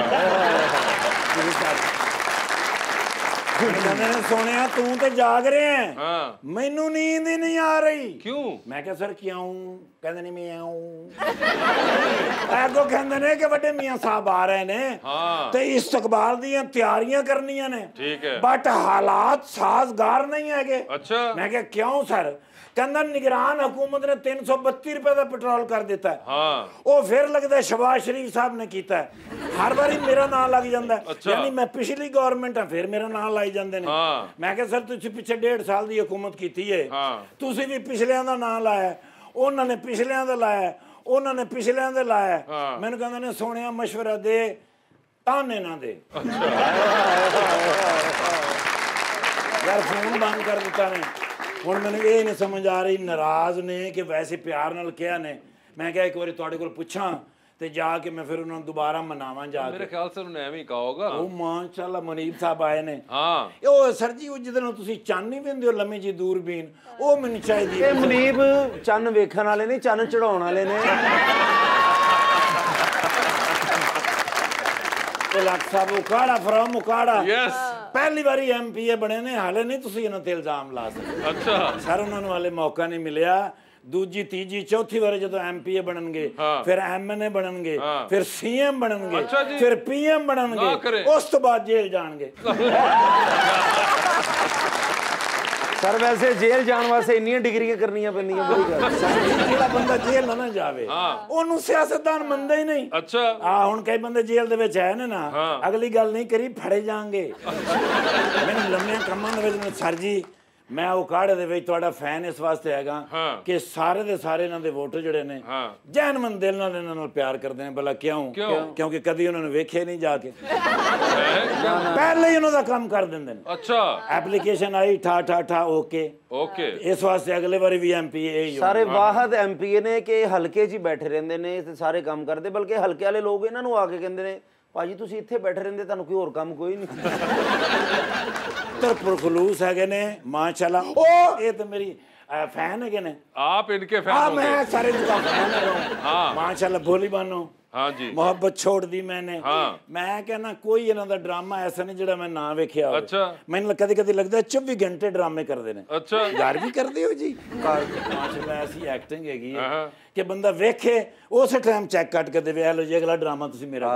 ਕਹਿੰਦੇ ਨੇ ਸੋਹਣਿਆ ਤੂੰ ਤੇ ਜਾਗ ਰਿਹਾ ਹੈ हाँ ਮੈਨੂੰ ਨੀਂਦ ਹੀ ਨਹੀਂ ਆ ਰਹੀ क्यों? ਮੈਂ ਕਿਹਾ ਸਰ ਕਿਉਂ ਕਹਿੰਦੇ ਨੇ ਮੈਂ ਆਉਂ ਅੱਗੋਂ ਕਹਿੰਦੇ ਨੇ ਕਿ ਵੱਡੇ ਮੀਆਂ ਸਾਹਿਬ ਆ ਰਹੇ ਨੇ हाँ ਤੇ ਇਸਤਕਬਾਲ ਦੀਆਂ ਤਿਆਰੀਆਂ ਕਰਨੀਆਂ ਨੇ ठीक है। ਬਟ ਹਾਲਾਤ ਸਾਜ਼ਗਾਰ ਨਹੀਂ ਹੈਗੇ अच्छा ਮੈਂ ਕਿਹਾ ਕਿਉਂ ਸਰ ਕਹਿੰਦਾ ਨਿਗਰਾਨ ਹਕੂਮਤ ਨੇ ਤਿੰਨ ਸੌ ਬੱਤੀ ਰੁਪਏ ਦਾ ਪੈਟਰੋਲ ਕਰ ਦਿੱਤਾ ਹੈ। हाँ ਉਹ ਫਿਰ ਲੱਗਦਾ ਸ਼ਬਾਜ਼ ਸ਼ਰੀਫ ਸਾਹਿਬ ਨੇ ਕੀਤਾ ਹੈ। ਹਰ ਵਾਰੀ ਮੇਰਾ ਨਾਮ ਲੱਗ ਜਾਂਦਾ ਹੈ। ਅੱਛਾ। ਯਾਨੀ ਮੈਂ ਪਿਛਲੀ ਗਵਰਨਮੈਂਟ ਆ ਫਿਰ ਮੇਰਾ ਨਾਮ ਲਾਈ ਜਾਂਦੇ ਨੇ ਹਾਂ। ਮੈਂ ਕਿਹਾ ਸਰ ਤੁਸੀਂ ਪਿੱਛੇ ਡੇਢ ਸਾਲ ਦੀ ਹਕੂਮਤ ਕੀਤੀ ਹੈ ਹਾਂ। ਤੁਸੀਂ ਵੀ ਪਿਛਲਿਆਂ ਦਾ ਨਾਮ ਲਾਇਆ ਹੈ, ਉਹਨਾਂ ਨੇ ਪਿਛਲਿਆਂ ਦਾ ਲਾਇਆ ਹੈ, ਉਹਨਾਂ ਨੇ ਪਿਛਲਿਆਂ ਦਾ ਲਾਇਆ ਹੈ। ਹਾਂ। ਮੈਨੂੰ ਕਹਿੰਦੇ ਨੇ ਸੋਹਣਿਆ ਮਸ਼ਵਰਾ ਦੇ ਤਾਨੇ ਨਾ ਦੇ ਯਾਰ ਫੋਨ ਬੰਦ ਕਰ ਦਿੱਤਾ ਨੇ ਹੁਣ ਮੈਨੂੰ ਇਹ ਨਹੀਂ ਸਮਝ ਆ ਰਹੀ ਨਾਰਾਜ਼ ਨੇ ਕਿ ਵੈਸੇ ਪਿਆਰ ਨਾਲ ਕਿਹਾ ਨੇ ਮੈਂ ਕਿਹਾ ਇੱਕ ਵਾਰੀ ਤੁਹਾਡੇ ਕੋਲ ਪੁੱਛਾਂ ਤੇ ਜਾ ਕੇ ਮੈਂ ਫਿਰ ਉਹਨਾਂ ਨੂੰ ਦੁਬਾਰਾ ਮਨਾਵਾਂ ਜਾ मेरे ਕੇ ख्याल से उन्होंने एम ही कहा होगा। ਉਹ ਮਾਸ਼ਾਅੱਲਾ ਮਨੀਬ ਸਾਹਿਬ ਆਏ ਨੇ हाँ ਉਹ ਸਰ ਜੀ ਉਹ ਜਿਹਦੇ ਨਾਲ ਤੁਸੀਂ ਚੰਨ ਨਹੀਂ ਵੇਂਦੇ ਹੋ ਲੰਮੀ ਜੀ ਦੂਰਬੀਨ ਉਹ ਮੈਨੂੰ ਚਾਹੀਦੀ ਇਹ ਮਨੀਬ ਚੰਨ ਵੇਖਣ ਵਾਲੇ ਨੇ ਚੰਨ ਚੜਾਉਣ ਵਾਲੇ ਨੇ ਲੱਖ ਸਾਹਿਬ ਉਕਾੜਾ ਫਰਮ ਉਕਾੜਾ यस ਪਹਿਲੀ ਵਾਰੀ ਐਮਪੀਏ ਬਣੇ ਨੇ ਹਾਲੇ ਨਹੀਂ ਤੁਸੀਂ ਇਹਨਾਂ ਤੇ ਇਲਜ਼ਾਮ ਲਾ ਸਕਦੇ अच्छा ਸਰ ਉਹਨਾਂ ਨੂੰ ਹਾਲੇ ਮੌਕਾ ਨਹੀਂ ਮਿਲਿਆ ਦੂਜੀ ਤੀਜੀ ਚੌਥੀ ਵਾਰ ਜਦੋਂ ਐਮਪੀਏ ਬਣਨਗੇ ਹਾਂ। ਫਿਰ ਐਮਐਨਏ ਬਣਨਗੇ ਹਾਂ। ਫਿਰ ਸੀਐਮ ਬਣਨਗੇ ਅੱਛਾ ਜੀ। ਫਿਰ ਪੀਐਮ ਨਾ ਬਣਨਗੇ ਕਰੇ। ਉਸ ਤੋਂ ਬਾਅਦ ਜੇਲ੍ਹ ਜਾਣਗੇ ਸਰ ਵੈਸੇ ਜੇਲ੍ਹ ਜਾਣ ਵਾਸਤੇ ਇੰਨੀਆਂ ਡਿਗਰੀਆਂ ਕਰਨੀਆਂ ਪੈਂਦੀਆਂ ਬੜੀ ਗੱਲ ਸਰ ਜੀ, ਜਿਹੜਾ ਬੰਦਾ ਜੇਲ੍ਹ ਨਾ ਨਾ ਜਾਵੇ ਹਾਂ। ਉਹਨੂੰ ਸਿਆਸਤਦਾਨ ਮੰਨਦਾ ਹੀ ਨਹੀਂ अच्छा ਆ ਹੁਣ ਕਈ ਬੰਦੇ ਜੇਲ੍ਹ ਦੇ ਵਿੱਚ ਹੈ ਨੇ ਨਾ ਹਾਂ। ਅਗਲੀ ਗੱਲ ਨਹੀਂ ਕਰੀ ਫੜੇ ਜਾਣਗੇ ਮੈਨੂੰ ਲੰਮੇ ਕੰਮਾਂ ਦੇ ਵਿੱਚ ਮੈਨੂੰ ਸਰ ਜੀ ਮੈਂ ਉਹ ਕਾੜੇ ਦੇ ਵਿੱਚ ਤੁਹਾਡਾ ਫੈਨ ਇਸ ਵਾਸਤੇ ਹੈਗਾ ਹਾਂ। ਕਿ ਸਾਰੇ ਦੇ ਸਾਰੇ ਇਹਨਾਂ ਦੇ ਵੋਟਰ ਜਿਹੜੇ ਨੇ ਹਾਂ। ਜੈਨਮਨ ਦਿਲ ਨਾਲ ਇਹਨਾਂ ਨਾਲ ਪਿਆਰ ਕਰਦੇ ਨੇ ਭਲਾ ਕਿਉਂ ਕਿਉਂ? ਕਿਉਂਕਿ ਕਦੀ ਉਹਨਾਂ ਨੂੰ ਵੇਖਿਆ ਨਹੀਂ ਜਾ ਕੇ ਪਹਿਲੇ ਹੀ ਉਹਨਾਂ ਦਾ ਕੰਮ ਕਰ ਦਿੰਦੇ ਨੇ अच्छा ਐਪਲੀਕੇਸ਼ਨ ਆਈ ਠਾ ਠਾ ਠਾ ਓਕੇ ओके ਇਸ ਵਾਸਤੇ ਅਗਲੇ ਵਾਰੀ ਵੀ ਐਮਪੀ ਇਹ ਹੀ ਸਾਰੇ ਵਾਹਦ ਐਮਪੀਏ ਨੇ ਕਿ ਹਲਕੇ 'ਚ ਹੀ ਬੈਠੇ ਰਹਿੰਦੇ ਨੇ ਤੇ ਸਾਰੇ ਕੰਮ ਕਰਦੇ ਬਲਕਿ ਹਲਕੇ ਵਾਲੇ ਲੋਕ ਇਹਨਾਂ ਨੂੰ ਆ ਕੇ ਕਹਿੰਦੇ ਨੇ ਭਾਜੀ ਤੁਸੀਂ ਇੱਥੇ ਬੈਠੇ ਰਹਿੰਦੇ ਤੁਹਾਨੂੰ ਕੋਈ ਹੋਰ ਕੰਮ ਕੋਈ ਨਹੀਂ ਤਰਪੁਰ ਖਲੂਸ ਹੈਗੇ ਨੇ ਮਾਸ਼ਾਅੱਲਾ ਉਹ ਇਹ ਤਾਂ ਮੇਰੀ ਫੈਨ ਹੈਗੇ ਨੇ आप इनके फैन हाँ हो मैं गए। सारे दुकान फैन है हाँ। माशाल्लाह भोली बानो हाँ जी मोहब्बत छोड़ दी मैंने हाँ। मैं कहना कोई इन्हां दा ड्रामा ऐसा नहीं जेड़ा मैं ना वेखिया होवे अच्छा। मैंने कदी कदी लगदा है चौबीस घंटे ड्रामे करदे ने अच्छा यार भी करदे हो जी माशाल्लाह ऐसी एक्टिंग हैगी है हाँ। कि बंदा वेखे उस टाइम चेक कट के देवे लो जी अगला ड्रामा तुसी मेरा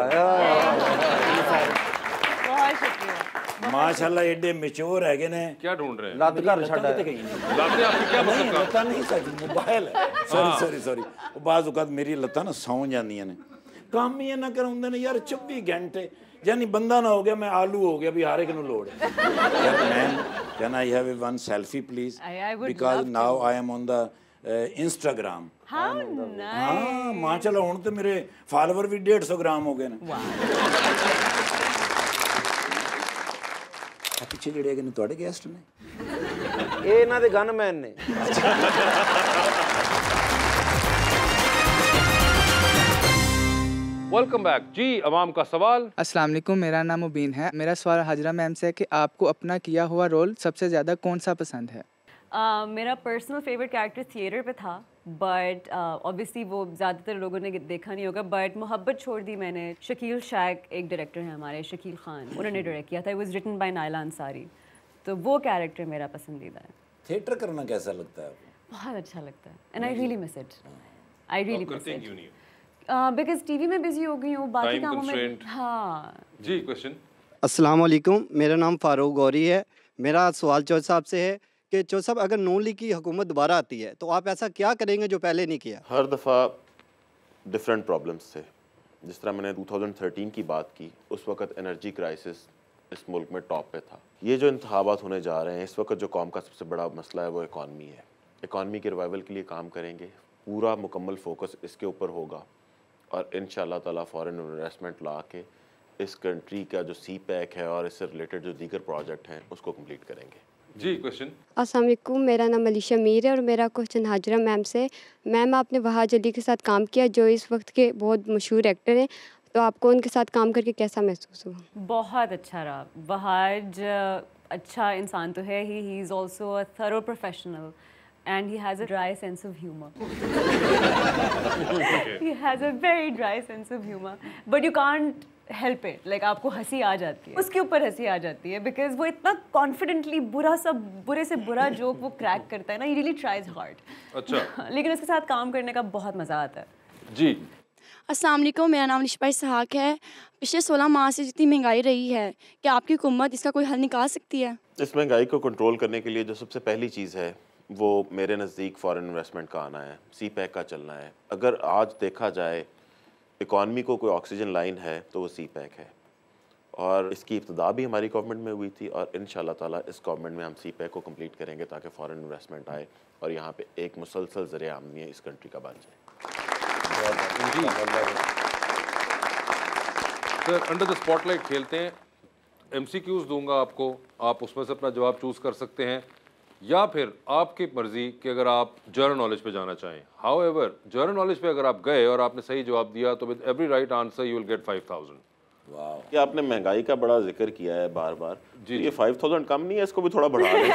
बहुत शुक्रिया माशाल्लाह एडे मैच्योर हैगे ने क्या ढूंढ रहे हैं? ਲੱਤ ਘਰ ਛੱਡ कित्थे ਆਇਆ। गई ने? लाते आपकी क्या नहीं मतलब लत्तां नहीं सच मोबाइल है सॉरी सॉरी सॉरी ਉਹ ਬਾਜ਼ ਔਕਾਤ ਮੇਰੀ ਲੱਤਾਂ ਨਾ ਸੌਂ ਜਾਂਦੀਆਂ ਨੇ ਕੰਮ ਹੀ ਇਹਨਾਂ ਕਰਾਉਂਦੇ ਨੇ ਯਾਰ ਚੌਬੀ ਘੰਟੇ ਯਾਨੀ ਬੰਦਾ ਨਾ ਹੋ ਗਿਆ ਮੈਂ ਆਲੂ ਹੋ ਗਿਆ ਵੀ ਹਰ ਇੱਕ ਨੂੰ ਲੋੜ ਹੈ ਯਾਰ ma'am can I have one selfie please I- I would because love now I am on the Instagram How nice. ਹਾਂ ਮਾਸ਼ਾਅੱਲਾ ਹੁਣ ਤੇ ਮੇਰੇ ਫਾਲੋਅਰ ਵੀ ਡੇਢ ਸੌ ਗ੍ਰਾਮ ਹੋ ਗਏ ਨੇ ਆ ਪਿੱਛੇ ਜਿਹੜੇ ਹੈਗੇ ਨੇ ਤੁਹਾਡੇ ਗੈਸਟ ਨੇ ਇਹ ਇਹਨਾਂ ਦੇ ਗਨਮੈਨ ਨੇ वेलकम बैक जी अवाम का सवाल। अस्सलाम वालेकुम, मेरा नाम मुबीन है। मेरा सवाल हाजरा मैम से है कि आपको अपना किया हुआ रोल सबसे ज़्यादा कौन सा पसंद है? Uh, मेरा पर्सनल फेवरेट कैरेक्टर थिएटर पे था, बट ऑब्वियसली वो ज़्यादातर लोगों ने देखा नहीं होगा, बट मोहब्बत छोड़ दी मैंने। शकील शैक एक डायरेक्टर हैं हमारे, शकील खान, उन्होंने डायरेक्ट किया था। It was written by Naila Ansari. तो वो कैरेक्टर मेरा पसंदीदा है। थिएटर करना कैसा लगता है आपको? बहुत अच्छा लगता है, and I really miss it. I really miss करते हैं इट क्यों नहीं? बिकॉज टीवी में बिजी हो गई हूँ, बाकी Time कामों में। constraint. हाँ जी, क्वेश्चन। अस्सलाम वालेकुम, मेरा नाम फारूक गौरी है। मेरा सवाल चौधरी साहब से है कि चौधरी साहब, अगर नून लीग की हुकूमत दोबारा आती है तो आप ऐसा क्या करेंगे जो पहले नहीं किया? हर दफ़ा डिफरेंट प्रॉब्लम्स थे। जिस तरह मैंने दो हज़ार तेरह की बात की, उस वक्त एनर्जी क्राइसिस इस मुल्क में टॉप पे था। ये जो इंतखाबात होने जा रहे हैं, इस वक्त जो कौम का सबसे बड़ा मसला है वो इकॉनमी है। इकॉनमी के रिवाइवल के लिए काम करेंगे, पूरा मुकम्मल फोकस इसके ऊपर होगा और इंशाअल्लाह ताला फॉरेन इन्वेस्टमेंट ला के इस कंट्री का जो सी पैक है और इससे रिलेटेड जो दीगर प्रोजेक्ट हैं उसको कंप्लीट करेंगे। जी, क्वेश्चन। अस्सलाम वालेकुम, मेरा नाम अलीशा मीर है और मेरा क्वेश्चन हाजरा मैम से। मैम, आपने वहाज अली के साथ काम किया जो इस वक्त के बहुत मशहूर एक्टर हैं, तो आपको उनके साथ काम करके कैसा महसूस हुआ? बहुत अच्छा रहा। वहाज अच्छा इंसान तो है ही, he is also a thorough professional and he has a dry sense of humor. He has a very dry sense of humor, but you can't help it. Like आपको हंसी आ जाती है, उसके ऊपर हंसी आ जाती है, because वो इतना confidently बुरा सा बुरे से बुरा जोक वो क्रैक करता है ना, he really tries hard. अच्छा। लेकिन उसके साथ काम करने का बहुत मज़ा आता है। जी। अस्सलाम वालेकुम, मेरा नाम निशपा इसहाक है। पिछले सोलह माह से जितनी महंगाई रही है, क्या आपकी हुकूमत इसका कोई हल निकाल सकती है? इस महंगाई को कंट्रोल करने के लिए जो सबसे पहली चीज़ है वो मेरे नज़दीक फॉरेन इन्वेस्टमेंट का आना है, सी पैक का चलना है। अगर आज देखा जाए इकॉनमी को कोई ऑक्सीजन लाइन है तो वो सी पैक है, और इसकी इब्तिदा भी हमारी गवर्नमेंट में हुई थी और इंशाल्लाह ताला इस गवर्नमेंट में हम सी पैक को कंप्लीट करेंगे ताकि फॉरेन इन्वेस्टमेंट आए और यहाँ पे एक मुसलसल ज़रिया आमदनी इस कंट्री का बन जाए। सर, अंडर द स्पॉटलाइट खेलते हैं। एमसीक्यूज दूंगा आपको, आप उसमें से अपना जवाब चूज़ कर सकते हैं या फिर आपकी मर्जी कि अगर आप जनरल नॉलेज पे जाना चाहें। हाउएवर जनरल नॉलेज पे अगर आप गए और आपने सही जवाब दिया तो with every right answer you will get five thousand. वाह, ये आपने महंगाई का बड़ा जिक्र किया है बार बार जी। ये फाइव थाउजेंड कम नहीं है, इसको भी थोड़ा बढ़ा दें।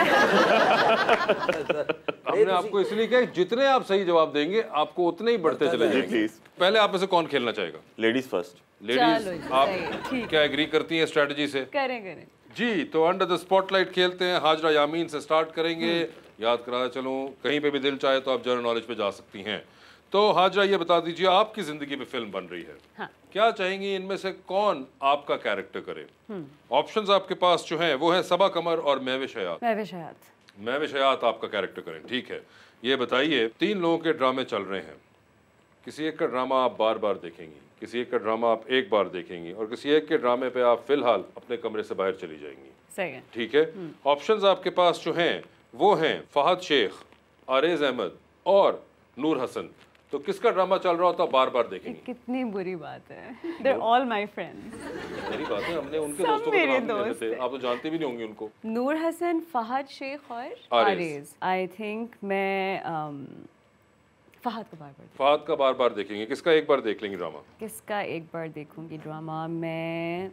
हमने आपको इसलिए कहा जितने आप सही जवाब देंगे आपको उतने ही बढ़ते चले जाएंगे। प्लीज, पहले आप में से कौन खेलना चाहेगा? Ladies first. लेडीज, आप क्या एग्री करती हैं स्ट्रेटजी से? करें करें जी, तो अंडर द स्पॉटलाइट खेलते हैं। हाजरा यामीन से स्टार्ट करेंगे। याद करा चलूं, कहीं पे भी दिल चाहे तो आप जनरल नॉलेज पे जा सकती हैं। तो हाजरा, ये बता दीजिए, आपकी जिंदगी में फिल्म बन रही है, हाँ। क्या चाहेंगी इनमें से कौन आपका कैरेक्टर करे? ऑप्शंस आपके पास जो हैं वो है सबा कमर और महविश हयात। महविश हयात। महविश हयात आपका कैरेक्टर करें, ठीक है। ये बताइए, तीन लोगों के ड्रामे चल रहे हैं, किसी एक का ड्रामा आप बार बार देखेंगी, किसी एक का ड्रामा आप एक बार देखेंगी और किसी एक के ड्रामे पे आप फिलहाल अपने कमरे से बाहर चली जाएंगी। सही है, ठीक है। ऑप्शंस आपके पास जो हैं वो हैं फहद शेख, आरेज अहमद और नूर हसन। तो किसका ड्रामा चल रहा होता बार बार देखेंगे? कितनी बुरी बात है। They're all my friends. मेरी बात है, हमने उनके सब दोस्तों को मेरे नाम दोस्त दिए थे, आप तो जानते भी नहीं होंगे उनको। नूर हसन, फहद शेख और आरेज। आरेज। आई थिंक मैं um, फहद को बार बार फहद का बार बार देखेंगे। किसका एक बार देख लेंगे ड्रामा? किसका एक बार देखूंगी ड्रामा? मैं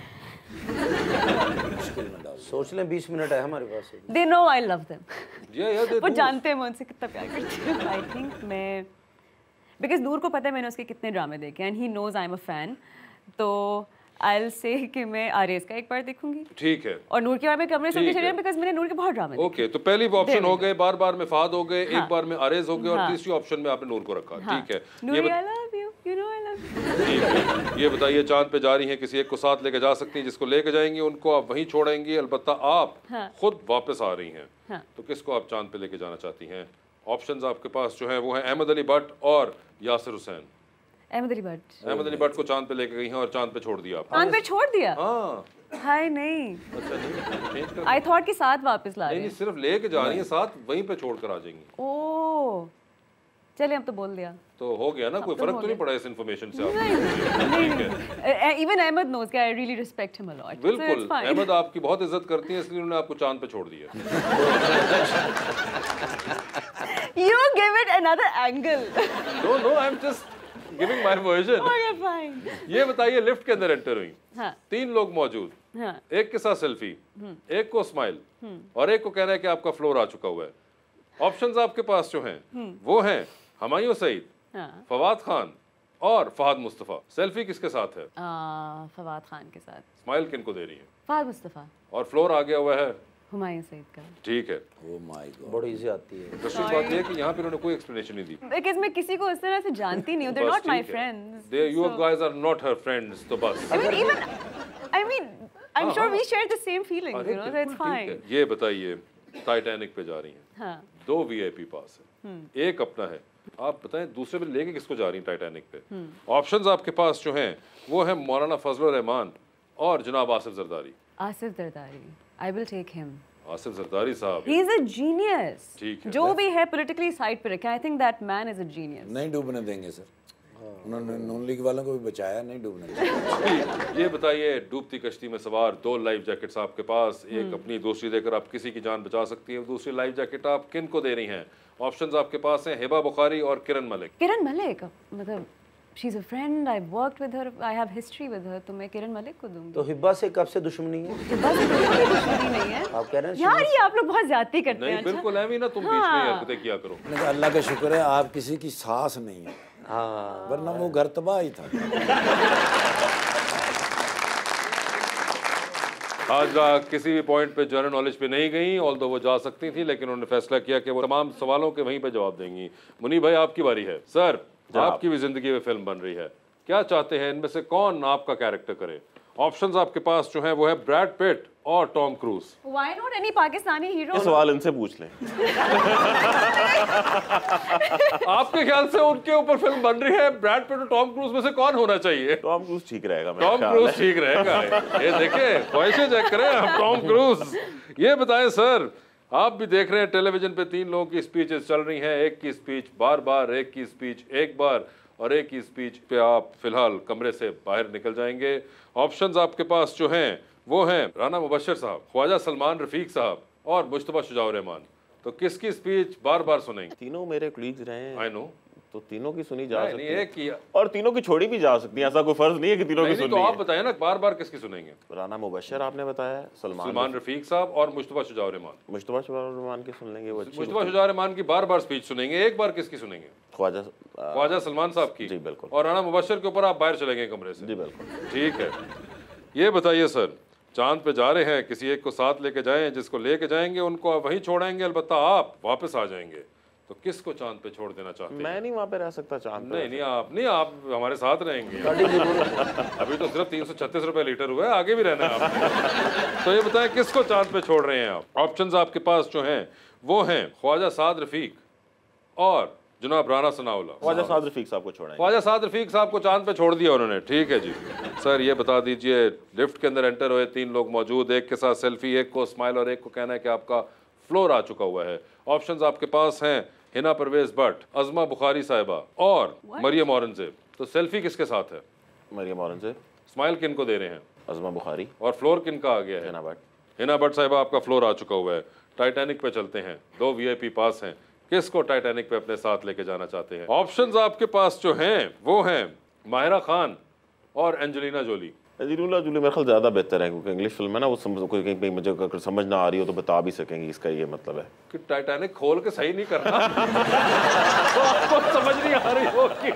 सोच लें, बीस मिनट है हमारे पास। They know I love them. या या वो जानते हैं मैं उनसे कितना प्यार करती हूँ। आई थिंक मैं, बिकॉज नूर को पता है मैंने उसके कितने ड्रामे देखे and he knows I am a fan, तो आई विल से कि मैं आरेज का एक बार देखूंगी। ठीक है। और नूर के बारे में कमरे से चले बिकॉज मैंने नूर के बहुत ड्रामे देखे। ओके, तो पहली ऑप्शन हो गए, बार बार में फहद हो गए, हाँ। एक बार में आरेज हो गए और हाँ। तीसरी ऑप्शन में आपने नूर को रखा। हाँ। ठीक है। नूर, ये बत... I love you, you know I love you। ठीक है। ये बताइए, चांद पे जा रही हैं, किसी एक को साथ लेके जा सकती हैं, जिसको लेके जाएंगी उनको आप वहीं छोड़ेंगी, अलबत्ता आप हाँ। खुद वापस आ रही हैं। हाँ। तो किसको आप चांद पे लेके जाना चाहती हैं? ऑप्शंस आपके पास जो है वो है अहमद अली भट्ट और यासिर हुसैन। अहमद अली भट्ट। अहमद अली भट्ट को चांद पे लेके गई हैं और चांद पे छोड़ दिया आपने। चांद पे छोड़ दिया? हाँ। हाय नहीं, अच्छा नहीं, चेंज कर। आई थॉट कि साथ वापस ला रहे नहीं, हैं। सिर्फ लेके जा रही हैं, साथ वहीं पे छोड़ कर आ जाएंगी। ओह, चले अब तो बोल दिया तो हो गया ना, कोई तो फर्क हो तो नहीं गया। पड़ा इस इन्फॉर्मेशन से नहीं, आपको? नहीं, ठीक है। इवन अहमद नोज कि I really respect him a lot. बिल्कुल, अहमद आपकी बहुत इज्जत करती हैं, इसलिए उन्होंने आपको चांद पे छोड़ दिया। You give it another angle. No, no, I'm just giving my version. Okay, fine. ये बताइए, लिफ्ट के अंदर एंटर हुई, हाँ। तीन लोग मौजूद, हाँ। एक के साथ सेल्फी, एक को स्माइल और एक को कहना है कि आपका फ्लोर आ चुका हुआ है। ऑप्शंस आपके पास जो हैं वो हैं हुमायूं सईद, हाँ। फवाद खान और फहद मुस्तफ़ा। सेल्फी किसके साथ है? आ, फवाद खान के साथ। स्माइल किन को दे रही है? फहद मुस्तफ़ा। और फ्लोर आ गया हुआ है हुमायूं सईद का। ठीक है। ओह माय गॉड, बड़ी इजी आती है। इंटरेस्टिंग बात ये है कि यहाँ पे उन्होंने कोई एक्सप्लेनेशन नहीं दी। बिकॉज़ मैं किसी को इस तरह से जानती नहीं हूँ, they're not my friends. They, you guys are not her friends, तो बस। I mean, even, I mean, I'm sure we share the same feelings, you know, so it's fine. ये बताइए, टाइटैनिक पे जा रही हैं, हाँ। दो वीआईपी पास है, एक अपना है, आप बताएं दूसरे में लेके किसको जा रही हैं टाइटैनिक पे? ऑप्शंस आपके पास जो हैं वो है मौलाना फजलुर रहमान और जनाब Asif Zardari. Asif Zardari, I will take him. Asif Zardari साहब, He is a genius. ठीक है। जो भी है politically side पे रखे, I think that man is a genius. नहीं डूबने देंगे सर, उन्होंने नून लीग वालों को भी बचाया, नहीं डूबने देंगे। ये बताइए, डूबती कश्ती में सवार दो लाइफ जैकेट्स आपके पास, एक अपनी दूसरी देकर आप किसी की जान बचा सकती हैं, दूसरी लाइफ जैकेट आप किन को दे रही हैं? ऑप्शंस आपके पास हैं हिबा बुखारी और किरण मलिक। किरण मलिक, मतलब she's a friend, I've worked with her, I have history with her, तो मैं किरण मलिक को दूंगी। तो हिब्बा से कब से दुश्मनी है? हिब्बा से कोई दुश्मनी नहीं है। आप कह रहे हैं यार ये आप लोग बहुत ज्यादती करते हैं। नहीं बिल्कुल एमी ना, तुम बीच में हरकतें किया करो। मैंने कहा अल्लाह का शुक्र है आप किसी की सास नहीं है, हाँ, वरना वो घर तबाह ही था। आज किसी भी पॉइंट पे जनरल नॉलेज पे नहीं गई, ऑल्दो वो जा सकती थी, लेकिन उन्होंने फैसला किया कि वो तमाम सवालों के वहीं पे जवाब देंगी। मुनीब भाई आपकी बारी है। सर आपकी भी जिंदगी में फिल्म बन रही है, क्या चाहते हैं इनमें से कौन आपका कैरेक्टर करे? ऑप्शंस आपके पास जो है वो है ब्रैड पिट और Tom Cruise. Why not any Pakistani hero? ये सवाल इनसे पूछ लें। आपके ख्याल से उनके ऊपर फिल्म बन रही है, ब्रैड पिट और टॉम क्रूज में से कौन होना चाहिए? टॉम क्रूज ठीक रहेगा मेरा टॉम ख्याल क्रूज है। ठीक रहेगा। ये देखिए ख्वाहिशें चेक करें हम, टॉम क्रूज। ये बताएं सर, आप भी देख रहे हैं टेलीविजन पे तीन लोगों की स्पीचेस चल रही हैं, एक की स्पीच बार बार, एक की स्पीच एक बार और एक की स्पीच पे आप फिलहाल कमरे से बाहर निकल जाएंगे। ऑप्शंस आपके पास जो हैं वो हैं राना मुबशर साहब, ख्वाजा सलमान रफीक साहब और मुश्तबा शुजाउर रहमान। तो किसकी स्पीच बार बार सुनेंगे? तीनों मेरे कलीग्स रहे हैं। आई नो, तो तीनों की सुनी जा नहीं, सकती नहीं, है एक की और तीनों की छोड़ी भी जा सकती है, ऐसा कोई फर्ज नहीं है कि तीनों की नहीं, नहीं, सुननी तो है। आप बताएं ना बार बार किसकी सुनेंगे? राना मुबशर आपने बताया, सलमान सलमान रफीक साहब और मुश्तबा शुजाउर रहमान। मुश्तबा शुजाउर रहमान की सुन लेंगे, वो अच्छी मुश्तबा शुजाउर रहमान की बार बार स्पीच सुनेंगे, एक बार किसकी सुनेंगे? ख्वाजा ख्वाजा सलमान साहब की। जी बिल्कुल। और राना मुबशर के ऊपर आप बाहर चलेंगे कमरे से? जी बिल्कुल। ठीक है। ये बताइए सर, चांद पे जा रहे हैं, किसी एक को साथ लेके जाएं, जिसको लेके जाएंगे उनको आप वहीं छोड़ेंगे, अलबत्ता आप वापस आ जाएंगे, तो किसको चांद पे छोड़ देना चाहते हैं? मैं नहीं वहाँ पे रह सकता चांद पे। नहीं नहीं आप नहीं, आप हमारे साथ रहेंगे। अभी तो सिर्फ तीन सौ छत्तीस रुपए लीटर हुआ है, आगे भी रहना है आपको। तो ये बताएं किसको चांद पे छोड़ रहे हैं आप? ऑप्शंस आपके पास जो हैं वो हैं ख्वाजा साद रफीक और जनाब राना सनाउल्लाह। ख्वाजा साद रफीक साहब को छोड़ेंगे। ख्वाजा साद रफीक साहब को चांद पे छोड़ दिया उन्होंने, ठीक है जी। सर ये बता दीजिए, लिफ्ट के अंदर एंटर हुए, तीन लोग मौजूद, एक के साथ सेल्फी, एक को स्माइल और एक को कहना है कि आपका फ्लोर आ चुका हुआ है। ऑप्शंस आपके पास हैं हिना परवेज भट्ट, अज़मा बुखारी साहिबा और मरियम औरंगजेब। तो सेल्फी किसके साथ है? मरियम औरंगजेब। स्माइल किन को दे रहे हैं? अज़मा बुखारी। और फ्लोर किन का आ गया है? हिना भट्ट। हिना भट्ट साहिबा आपका फ्लोर आ चुका हुआ है। टाइटैनिक पे चलते हैं, दो वीआईपी पास हैं, किसको टाइटैनिक पे अपने साथ लेके जाना चाहते हैं? ऑप्शंस आपके पास जो हैं वो हैं माहिरा खान और एंजेलिना जोली। एंजेलिना जोली मेरे ख्याल ज़्यादा बेहतर है, क्योंकि इंग्लिश फिल्म है ना, वो समझ कोई कहीं मुझे अगर समझ ना आ रही हो तो बता भी सकेंगी, इसका ये मतलब है कि टाइटैनिक खोल के सही नहीं करना तो आपको समझ नहीं आ रही होगी,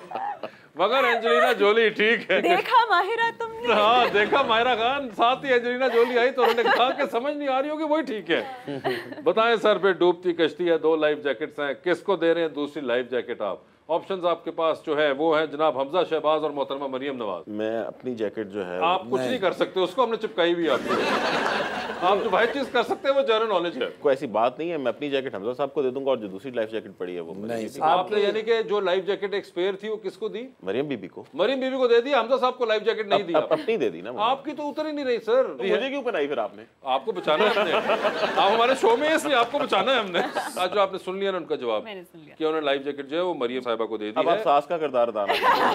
मगर एंजेलिना जोली ठीक है। देखा माहिरा तुमने? हाँ देखा माहिरा खान, साथ ही एंजेलिना जोली आई तो उन्होंने कहा कि समझ नहीं आ रही होगी, वही ठीक है। बताएं सर, पे डूबती कश्ती है, दो लाइफ जैकेट्स हैं, किसको दे रहे हैं दूसरी लाइफ जैकेट आप? ऑप्शंस आपके पास जो है वो है जनाब हमजा शहबाज और मोहतरमा मरियम नवाज। मैं अपनी जैकेट जो है आप कुछ नहीं कर सकते, उसको हमने चिपकाई हुई आपको। आप जो भाई चीज कर सकते हैं वो जनरल नॉलेज है, कोई ऐसी बात नहीं है। मैं अपनी जैकेट हमजा साहब को दे दूंगा और जो दूसरी लाइफ जैकेट पड़ी है वो नहीं, आपने यानी कि जो लाइफ जैकेट एक स्पेयर थी वो किसको दी? मरियम बीबी को। मरियम बीबी को दे दी, हमजा साहब को लाइफ जैकेट नहीं दी। अपनी दे दी ना। आपकी तो उतर ही नहीं रही सर। मुझे क्यों बनाई फिर आपने? आपको बचाना है हमने, आप हमारे शो में इसलिए आपको बचाना है हमने। आज जो आपने सुन लिया ना उनका जवाब कि उन्होंने लाइफ जैकेट जो है वो मरियम साहिबा को दे दी है। सास का किरदार अदा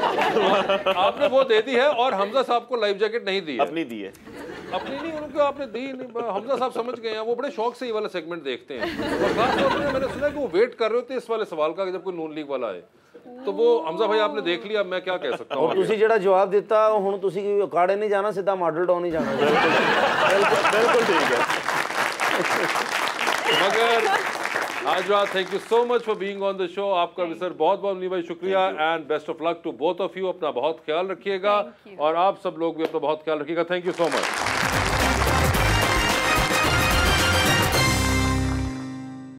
आपने वो दे दी है और हमजा साहब को लाइफ जैकेट नहीं दी है। अपनी दी है। अपनी नहीं, उनको आपने दी नहीं। हमजा साहब समझ गए हैं, वो बड़े शौक से ये वाला सेगमेंट देखते हैं और खास तौर पर मैंने सुना कि वो वेट कर रहे होते इस वाले सवाल का, जब कोई नून लीग वाला आए तो वो हमजा भाई आपने देख लिया, मैं क्या कह सकता हूं। और ਤੁਸੀਂ ਜਿਹੜਾ ਜਵਾਬ ਦਿੱਤਾ ਹੁਣ ਤੁਸੀਂ ਅਖਾੜੇ ਨਹੀਂ ਜਾਣਾ, ਸਿੱਧਾ ਮਾਡਲ ਟਾਊਨ ਹੀ ਜਾਣਾ। बिल्कुल ठीक है। मगर Hajra, thank you so much for being on the show. आपका भी सर बहुत बहुत भाई शुक्रिया and best of luck to both of you. अपना बहुत ख्याल रखिएगा और आप सब लोग भी अपना बहुत ख्याल रखिएगा। Thank you so much.